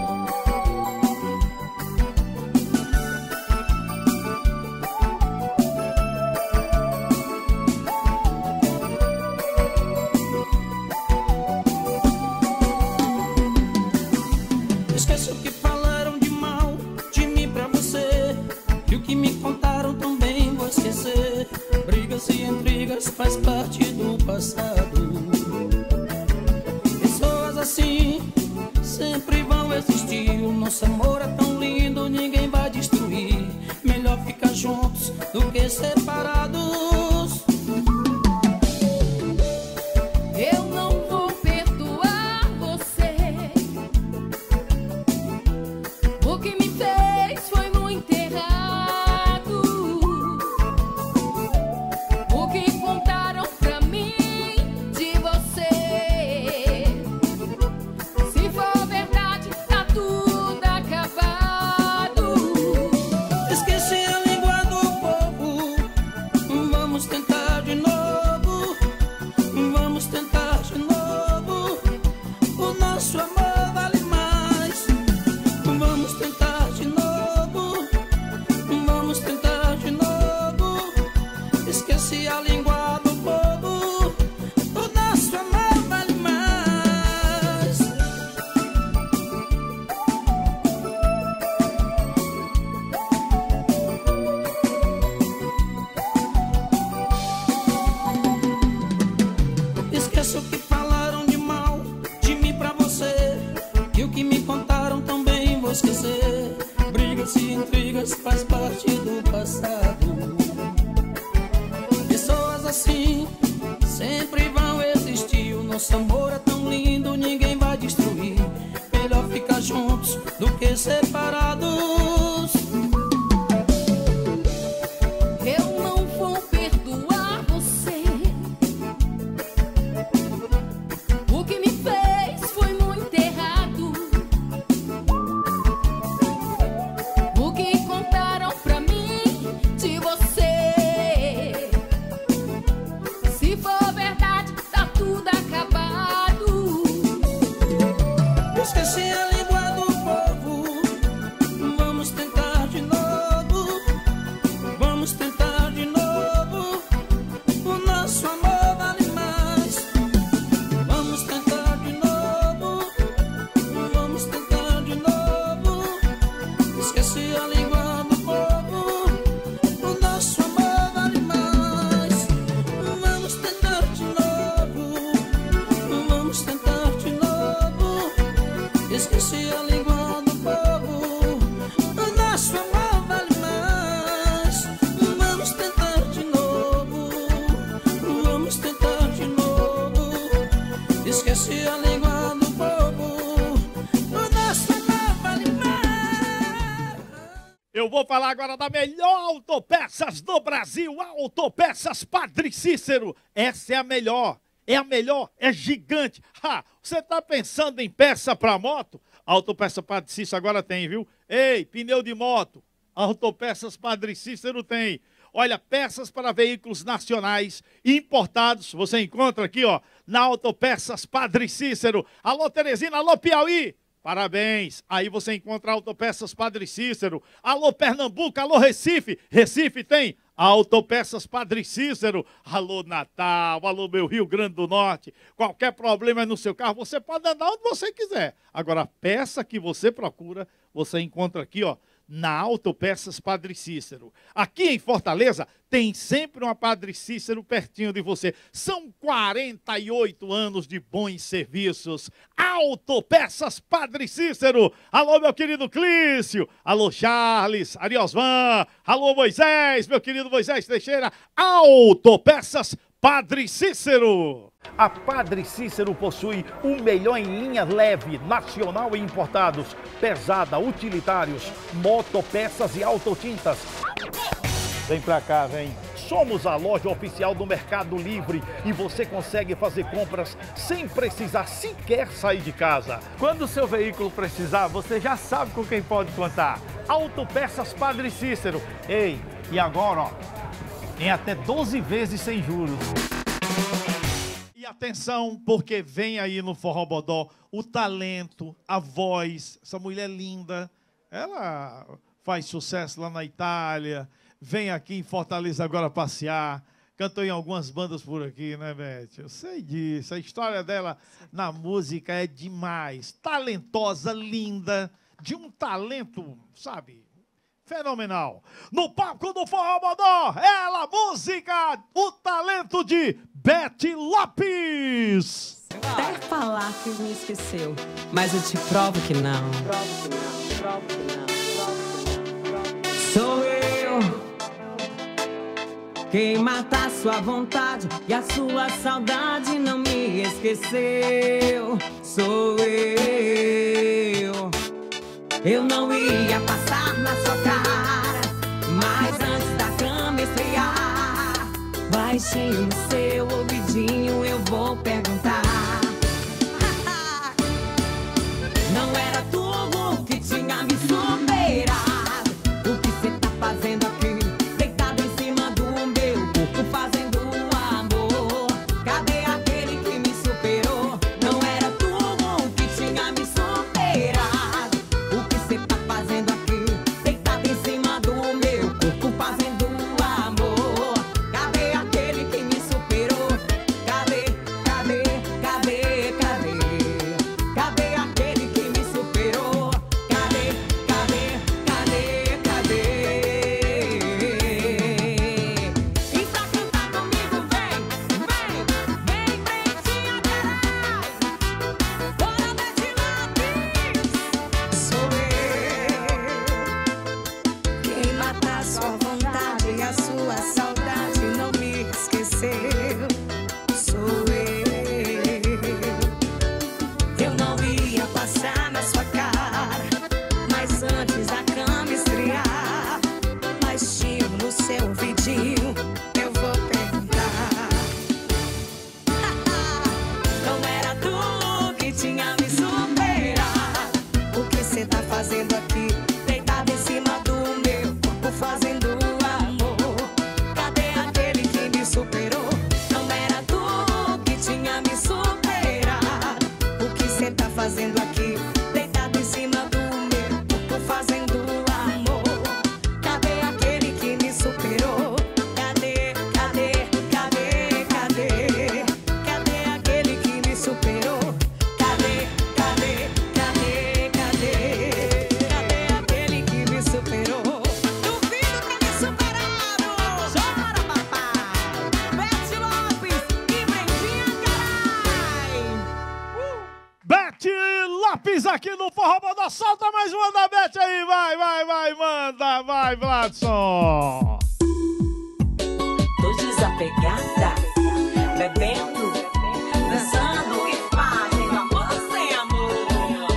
Esquece o que falaram de mal de mim pra você. E o que me contaram também vou esquecer. Brigas e intrigas faz parte sempre vão existir. O nosso amor é tão lindo, ninguém vai destruir. Melhor ficar juntos do que separados. Eu não vou perdoar você. O que me fez foi muito errado. O que contaram pra mim de você, se for verdade, tá tudo acabado. Esqueci a língua do povo. Vamos tentar de novo. Vamos tentar de novo. O nosso amor vale mais. Vamos tentar de novo. Vamos tentar de novo. Esqueci a língua do povo. O nosso amor vale mais. Esqueça o que falaram de mal de mim pra você, e o que me contaram também vou esquecer. Brigas e intrigas faz parte do passado. Pessoas assim sempre vão existir. O nosso amor é tão lindo, ninguém vai destruir. Melhor ficar juntos do que separados. Eu não vou perdoar você. O que me fez foi muito errado. O que contaram pra mim de você, se for verdade, tá tudo acabado. Esqueci a língua do povo. Vamos tentar de novo. Vamos tentar de novo. O nosso amor vale mais. Vamos tentar de novo. Vamos tentar de novo. Esqueci a língua do povo. O nosso amor vale mais. Vamos tentar de novo. Vamos tentar de novo. Esqueci a língua do povo. O nosso amor vale mais. Vamos tentar de novo. Vamos tentar de novo. Esqueci a língua do povo. O nosso amor vale mais. Eu vou falar agora da melhor autopeças do Brasil, Autopeças Padre Cícero. Essa é a melhor, é a melhor, é gigante. Ha, você tá pensando em peça para moto? Autopeça Padre Cícero agora tem, viu? Ei, pneu de moto, Autopeças Padre Cícero tem. Olha, peças para veículos nacionais importados, você encontra aqui, ó, na Autopeças Padre Cícero. Alô, Teresina, alô, Piauí. Parabéns! Aí você encontra Autopeças Padre Cícero. Alô, Pernambuco, alô, Recife. Recife tem Autopeças Padre Cícero. Alô, Natal, alô, meu Rio Grande do Norte. Qualquer problema no seu carro, você pode andar onde você quiser. Agora, a peça que você procura, você encontra aqui, ó, na Autopeças Padre Cícero. Aqui em Fortaleza, tem sempre uma Padre Cícero pertinho de você. São quarenta e oito anos de bons serviços. Autopeças Padre Cícero. Alô, meu querido Clício. Alô, Charles, Ariosvan. Alô, Moisés, meu querido Moisés Teixeira. Autopeças Padre Cícero. A Padre Cícero possui o melhor em linha leve, nacional e importados, pesada, utilitários, motopeças e autotintas. Vem pra cá, vem. Somos a loja oficial do Mercado Livre e você consegue fazer compras sem precisar sequer sair de casa. Quando o seu veículo precisar, você já sabe com quem pode contar. Autopeças Padre Cícero. Ei, e agora, ó, em até doze vezes sem juros. E atenção, porque vem aí no Forró Bodó o talento, a voz, essa mulher linda. Ela faz sucesso lá na Itália, vem aqui em Fortaleza agora passear, cantou em algumas bandas por aqui, né, Beth? Eu sei disso, a história dela na música é demais. Talentosa, linda, de um talento, sabe, fenomenal. No palco do Forró Bodó, ela, música, o talento de Beth Lopes. Até falar que me esqueceu, mas eu te provo que não. Sou eu quem mata a sua vontade e a sua saudade não me esqueceu. Sou eu. Eu não ia passar na sua cara, mas antes da cama esfriar, baixinho no seu ouvidinho eu vou perguntar. Não era tudo que tinha me superado. O que cê tá fazendo aqui, deitado em cima do meu corpo, fazendo amor? Cadê aquele que me superou? Não era tudo que tinha me superado. O que cê tá fazendo aqui, deitado em cima do meu corpo, fazendo amor? Cadê aquele que me superou? Cadê, cadê, cadê, cadê? Cadê aquele que me superou? Cadê, cadê, cadê, cadê? E pra cantar comigo vem, vem, vem, pretinha, caralho. Bora, Beth Lopes. Sou eu quem mata a sua vontade e a sua saudade não me esqueceu. Sou eu. Eu não ia passar na sua cara, mas antes da cama esfriar, baixinho no seu ouvidinho eu vou perguntar. Não era tu que tinha me superado. O que cê tá fazendo aqui, deitado em cima do meu corpo, fazendo amor? Cadê aquele que me superou? Não era tu que tinha me superado. O que cê tá fazendo aqui, deitado em cima do meu corpo, fazendo amor? Cadê aquele que me superou? Cadê, cadê, cadê, cadê? Cadê aquele que me superou? Cadê, cadê, cadê, cadê? Cadê aquele que me superou? Duvido que me superaram. Chora, papai. Beth Lopes e Brendinha, carai. Beth Lopes aqui no Forró Bodó. Solta mais uma da Beth aí. Vai, vai, vai, manda. Vai, Vladson. Tô desapegada, bebendo, dançando e fazendo amor sem amor.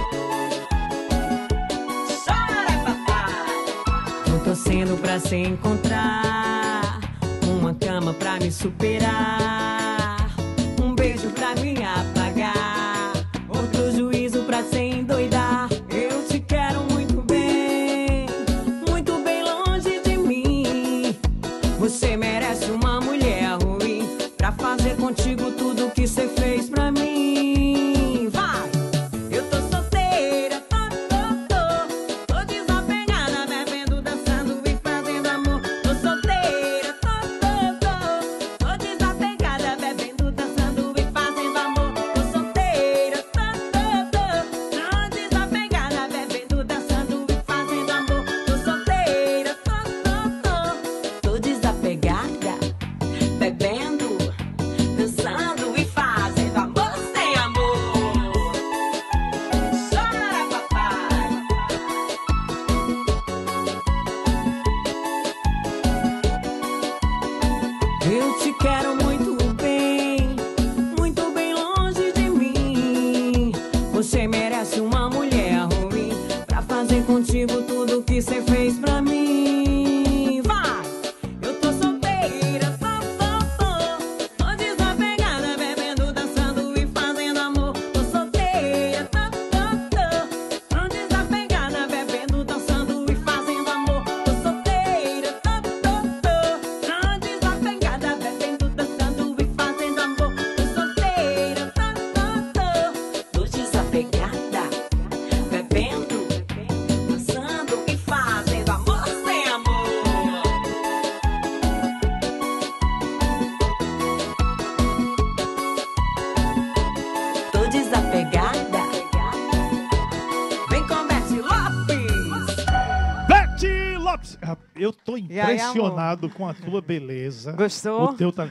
Chora, papai. Tô torcendo pra se encontrar, uma cama pra me superar, um beijo pra me apagar, outro juízo pra se endoidar. Eu te quero muito bem, muito bem longe de mim. Você merece uma mulher ruim pra fazer contigo tudo que você fez pra mim. Vai! Eu tô solteira, tô, tô, tô, tô desapegada, bebendo, dançando e fazendo amor. Tô solteira, tô, tô, tô, tô desapegada, bebendo, dançando e fazendo amor. Tô solteira, tô, tô, tô, tô desapegada, bebendo, dançando e fazendo amor. Tô solteira, tô, tô, tô, tô desapegada, bebendo, dançando e fazendo amor sem amor. Chora, papai. Eu te quero muito bem, muito bem longe de mim. Você merece uma mulher ruim pra fazer contigo tudo que você fez pra mim. Vai! Eu tô solteira, tô, tô, tô, tô desapegada, bebendo, dançando e fazendo amor. Tô solteira, tô, tô, tô, tô desapegada, bebendo, dançando e fazendo amor. Tô solteira, tô, tô, tô, tô desapegada, bebendo, dançando e fazendo amor. Tô solteira, tô, tô, tô, tô desapegada, bebendo, dançando e fazendo amor sem amor. Tô desapegada. Vem com Beth Lopes. Beth Lopes. Ah, Eu tô aí, impressionado com a tua beleza. Gostou? O teu talento.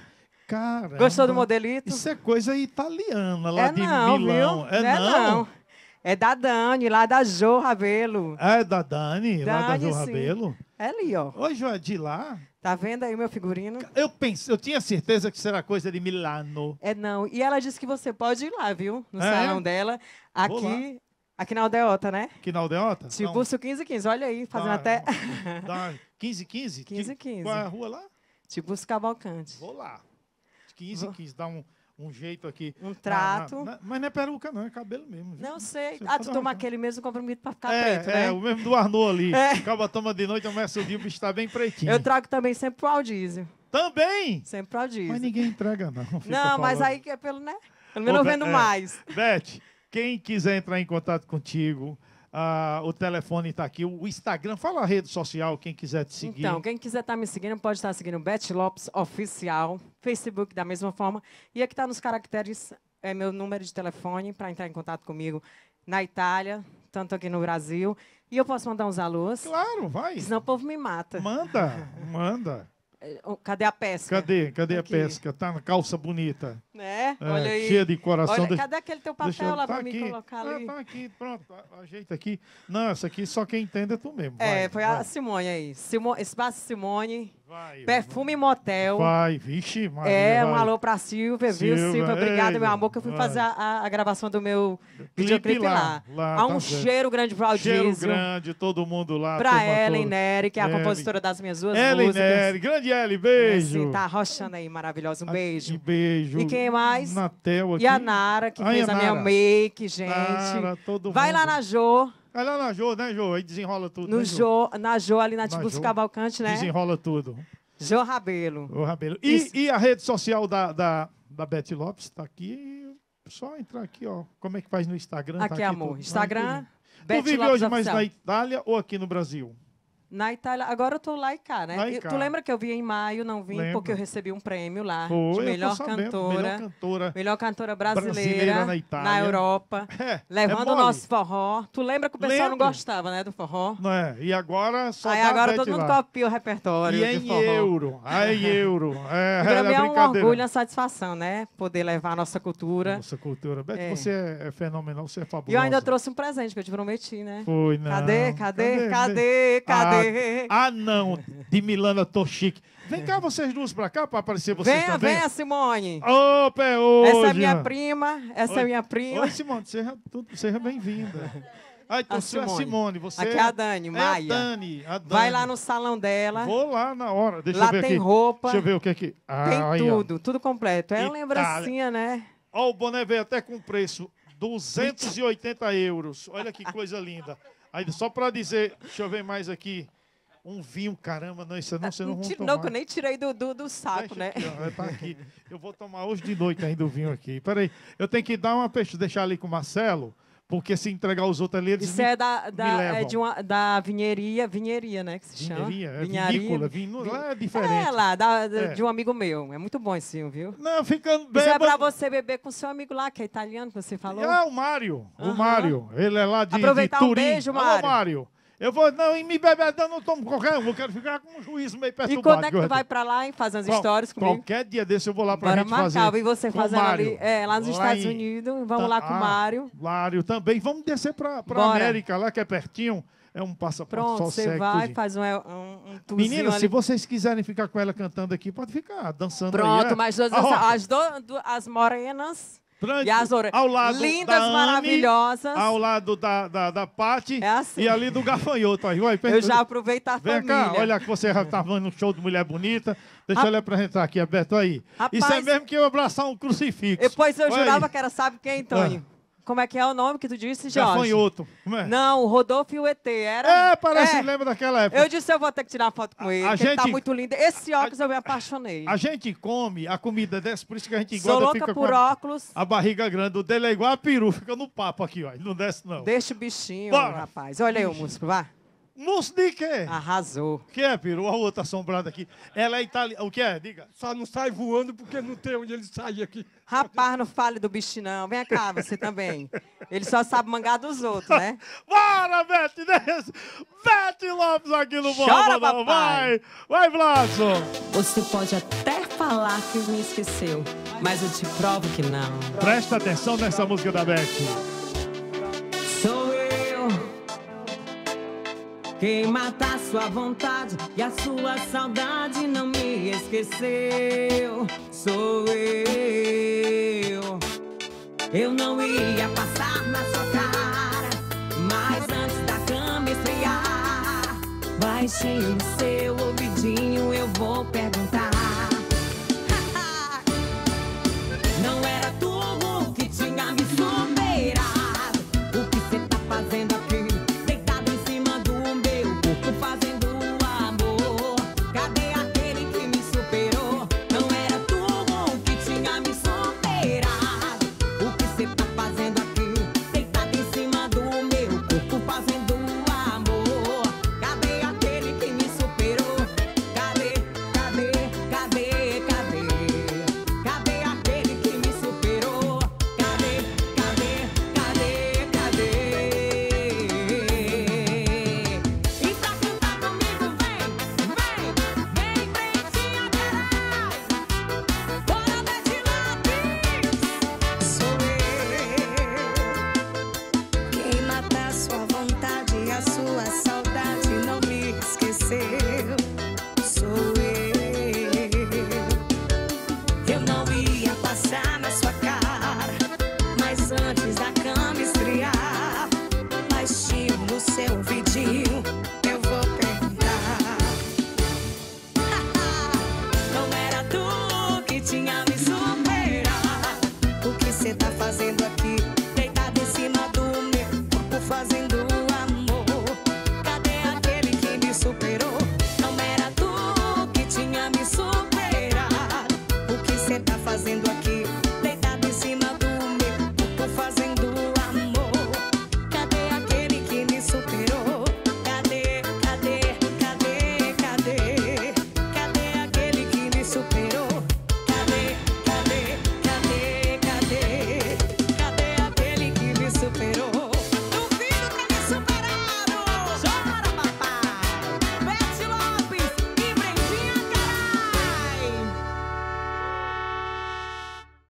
Caramba. Gostou do modelito? Isso é coisa italiana lá É de não, Milão. viu? É Não é não? não. É da Dani, lá da Jo Rabelo. É da Dani, lá da Dani, Jo sim. Rabelo? É ali, ó. Oi, Jo, é de lá? Tá vendo aí meu figurino? Eu pensei, eu tinha certeza que isso era coisa de Milano. É não. E ela disse que você pode ir lá, viu? No É? salão dela. Vou Aqui, aqui na Aldeota, né? Aqui na Aldeota? Tiburcio quinze quinze, olha aí, fazendo Dá- até... Dá quinze quinze? quinze quinze. Qual é a rua lá? Tiburcio Cavalcante. Vou lá. quinze quinze, dá um, um jeito aqui. Um Na- trato. na- na- mas não é peruca, não, é cabelo mesmo. viu? Não sei. Você Ah, tu pode toma arrancar. aquele mesmo comprimido pra ficar É, preto, é, né? o mesmo do Arnaud ali. É. Acaba toma de noite, começa o dia, o bicho tá bem pretinho. Eu trago também sempre pro Aldísio. Também? Sempre pro Aldísio. Mas ninguém entrega, não. fica Não, mas falando. aí que é pelo, né? Pelo menos eu Ô, Be- vendo é, mais. Beth, quem quiser entrar em contato contigo, ah, o telefone está aqui, o Instagram, fala a rede social, quem quiser te seguir. Então, quem quiser estar me seguindo, pode estar seguindo Beth Lopes Oficial, Facebook da mesma forma. E aqui está nos caracteres, é meu número de telefone para entrar em contato comigo na Itália, tanto aqui no Brasil. E eu posso mandar uns alôs? Claro, vai. Senão o povo me mata. Manda, manda. É, oh, Cadê a pesca? Cadê? Cadê Aqui. a pesca? Tá na calça bonita. Né? É, Olha aí. cheia de coração. Olha, Deixa- cadê aquele teu papel deixa eu- lá tá para me aqui. colocar Ah, ali? tá aqui, pronto, a- ajeita aqui. Não, essa aqui só quem entende é tu mesmo. É, vai, foi vai. a Simone aí. Simo, Espaço Simone. Vai, Perfume Motel. Vai, vixe, Maria, É, um vai. alô pra Silvia, viu, Silvia, Silvia? Obrigada, ei, meu amor, que eu fui vai. fazer a, a gravação do meu Clipe videoclipe lá. lá, Há tá um certo. cheiro grande pro Aldísio. Cheiro grande, todo mundo lá. Pra turma Ellen toda. Nery, que é a Ellen. compositora das minhas duas Ellen músicas. Nery, grande Ellen, beijo. É, sim, tá arrochando aí, maravilhosa. Um beijo. Um beijo. E quem mais? Natel aqui. E a Nara, que Ai, fez a a minha Nara. make, gente. Nara, todo Vai mundo. lá na Jo, Vai lá na Jô, né, Jô? Aí desenrola tudo. no né, Jo, na Jo, ali na Na Tiburcio Jo. Cavalcante, né? Desenrola tudo. Jo Rabelo. O Rabelo. E, e a rede social da, da, da Beth Lopes está aqui. Só entrar aqui, ó. Como é que faz no Instagram? Aqui, tá amor. tudo. Instagram, Ah, Beth tu vive Lopes hoje mais Oficial. na Itália ou aqui no Brasil? Na Itália, agora eu tô lá e cá, né? Lá e E cá. Tu lembra que eu vim em maio, não vim, Lembro. porque eu recebi um prêmio lá Foi, eu de tô melhor sabendo, cantora, melhor cantora melhor cantora brasileira, brasileira na Itália. Europa, É, levando é o mole. nosso forró. Tu lembra que o pessoal Lembro. não gostava, né, do forró? Não é? E agora só Aí dá agora Beth todo mundo lá. copia o repertório E de em forró. euro. Ah, em euro. É, E pra é mim é um brincadeira. orgulho, uma satisfação, né? Poder levar a nossa cultura. Nossa cultura. Beth, É. você é, é fenomenal, você é fabulosa. E eu ainda trouxe um presente que eu te prometi, né? Foi, não. Cadê, cadê, cadê, cadê? Ah, ah, não. De Milana Tochique. Vem cá vocês duas pra cá pra aparecer vocês Venha, também. venha, Simone. Opa, é hoje. Essa é minha prima, essa Oi. é minha prima. Oi, Simone, seja, tudo- seja bem-vinda. Ah, então A você é a Simone. Simone, você Aqui é a Dani, Maia. É a Dani, a Dani. Vai lá no salão dela. Vou lá na hora. Deixa Lá eu ver tem aqui. roupa. Deixa eu ver o que é que... Ah, Tem aí, ó. tudo, tudo completo. É uma Itália. lembrancinha, né? Ó, o boné veio até com preço duzentos e oitenta euros. Olha que coisa linda. Aí, só para dizer, deixa eu ver mais aqui. Um vinho, caramba, não, isso não, você não Não, vai tira- tomar. não, que eu nem tirei do, do, do saco, Deixa né? aqui, ó, tá aqui. Eu vou tomar hoje de noite ainda o vinho aqui. Peraí, eu tenho que dar uma peixe, deixar ali com o Marcelo, porque se entregar os outros ali, eles Isso me, é, da, me da, levam. é de uma, da vinheria, vinheria, né? Que se chama. Vinheria, é Vinharia. vinícola, vinho, lá é diferente. É, lá, da, da- É. de um amigo meu. É muito bom esse vinho, viu? Não, ficando Isso é bêbado. pra você beber com seu amigo lá, que é italiano, que você falou. Ah, o Mário, o Aham. Mário, ele é lá de, Aproveitar de um Turim. beijo, Alô, Mário. Mário. Eu vou, não, em me bebedão eu não tomo qualquer um, eu quero ficar com um juízo meio E perturbado. quando é que eu- tu vai pra lá e fazer umas Qual- histórias comigo? Qualquer dia desse eu vou lá pra Bora gente marcar, fazer. e você com o fazendo Mário. ali, é, lá nos Lá Estados em- Unidos, vamos Tá- lá com o ah, Mário. Mário também. Vamos descer pra, pra Bora. América, lá que é pertinho. É um passaporte Pronto, só você segue, vai, tudinho. faz um, um, um tourzinho Meninas, ali. se vocês quiserem ficar com ela cantando aqui, pode ficar dançando aí. Pronto, né? mas duas, Ah, ó, as, do, do- as morenas Pronto, e as ore- ao lado lindas, da Anne, maravilhosas. ao lado da, da, da Paty É assim. e ali do gafanhoto. Aí, vai, Eu já aproveito a Vem família. cá, olha que você já estava no show de Mulher Bonita. Deixa eu lhe apresentar aqui, Beto, aí. Rapaz, Isso é mesmo que eu abraçar um crucifixo. Depois eu Olha jurava aí. que era, sabe quem, Tônio? Como é que é o nome que tu disse, Jorge? Gafanhoto. Como é? Não, o Rodolfo e o E T. Era... É, parece, É. lembra daquela época. Eu disse, eu vou ter que tirar foto com ele, a que ele tá gente- muito lindo. Esse óculos eu me apaixonei. A gente come a comida dessa, por isso que a gente Sou engorda, louca fica por com a, óculos. a barriga grande. O dele é igual a peru, fica no papo aqui, ó. Ele não desce, não. Deixa o bichinho, Bora. rapaz. Olha aí o músculo, vá. Moço de quê? Arrasou. O que é, peru? A outra assombrada aqui. Ela é italiana. O que é? Diga. Só não sai voando porque não tem onde ele sair aqui. Rapaz, não fale do bicho, não. Vem cá, você também. Ele só sabe mangar dos outros, né? Bora, Beth! Desce. Beth Lopes aqui no Chora, Borrabadão. papai. Vai! Vai, Blasson! Você pode até falar que me esqueceu, mas eu te provo que não. Presta atenção nessa música da Beth. Sou eu quem mata a sua vontade e a sua saudade não me esqueceu. Sou eu. Eu não ia passar na sua cara, mas antes da cama esfriar, baixinho no seu ouvidinho eu vou perguntar.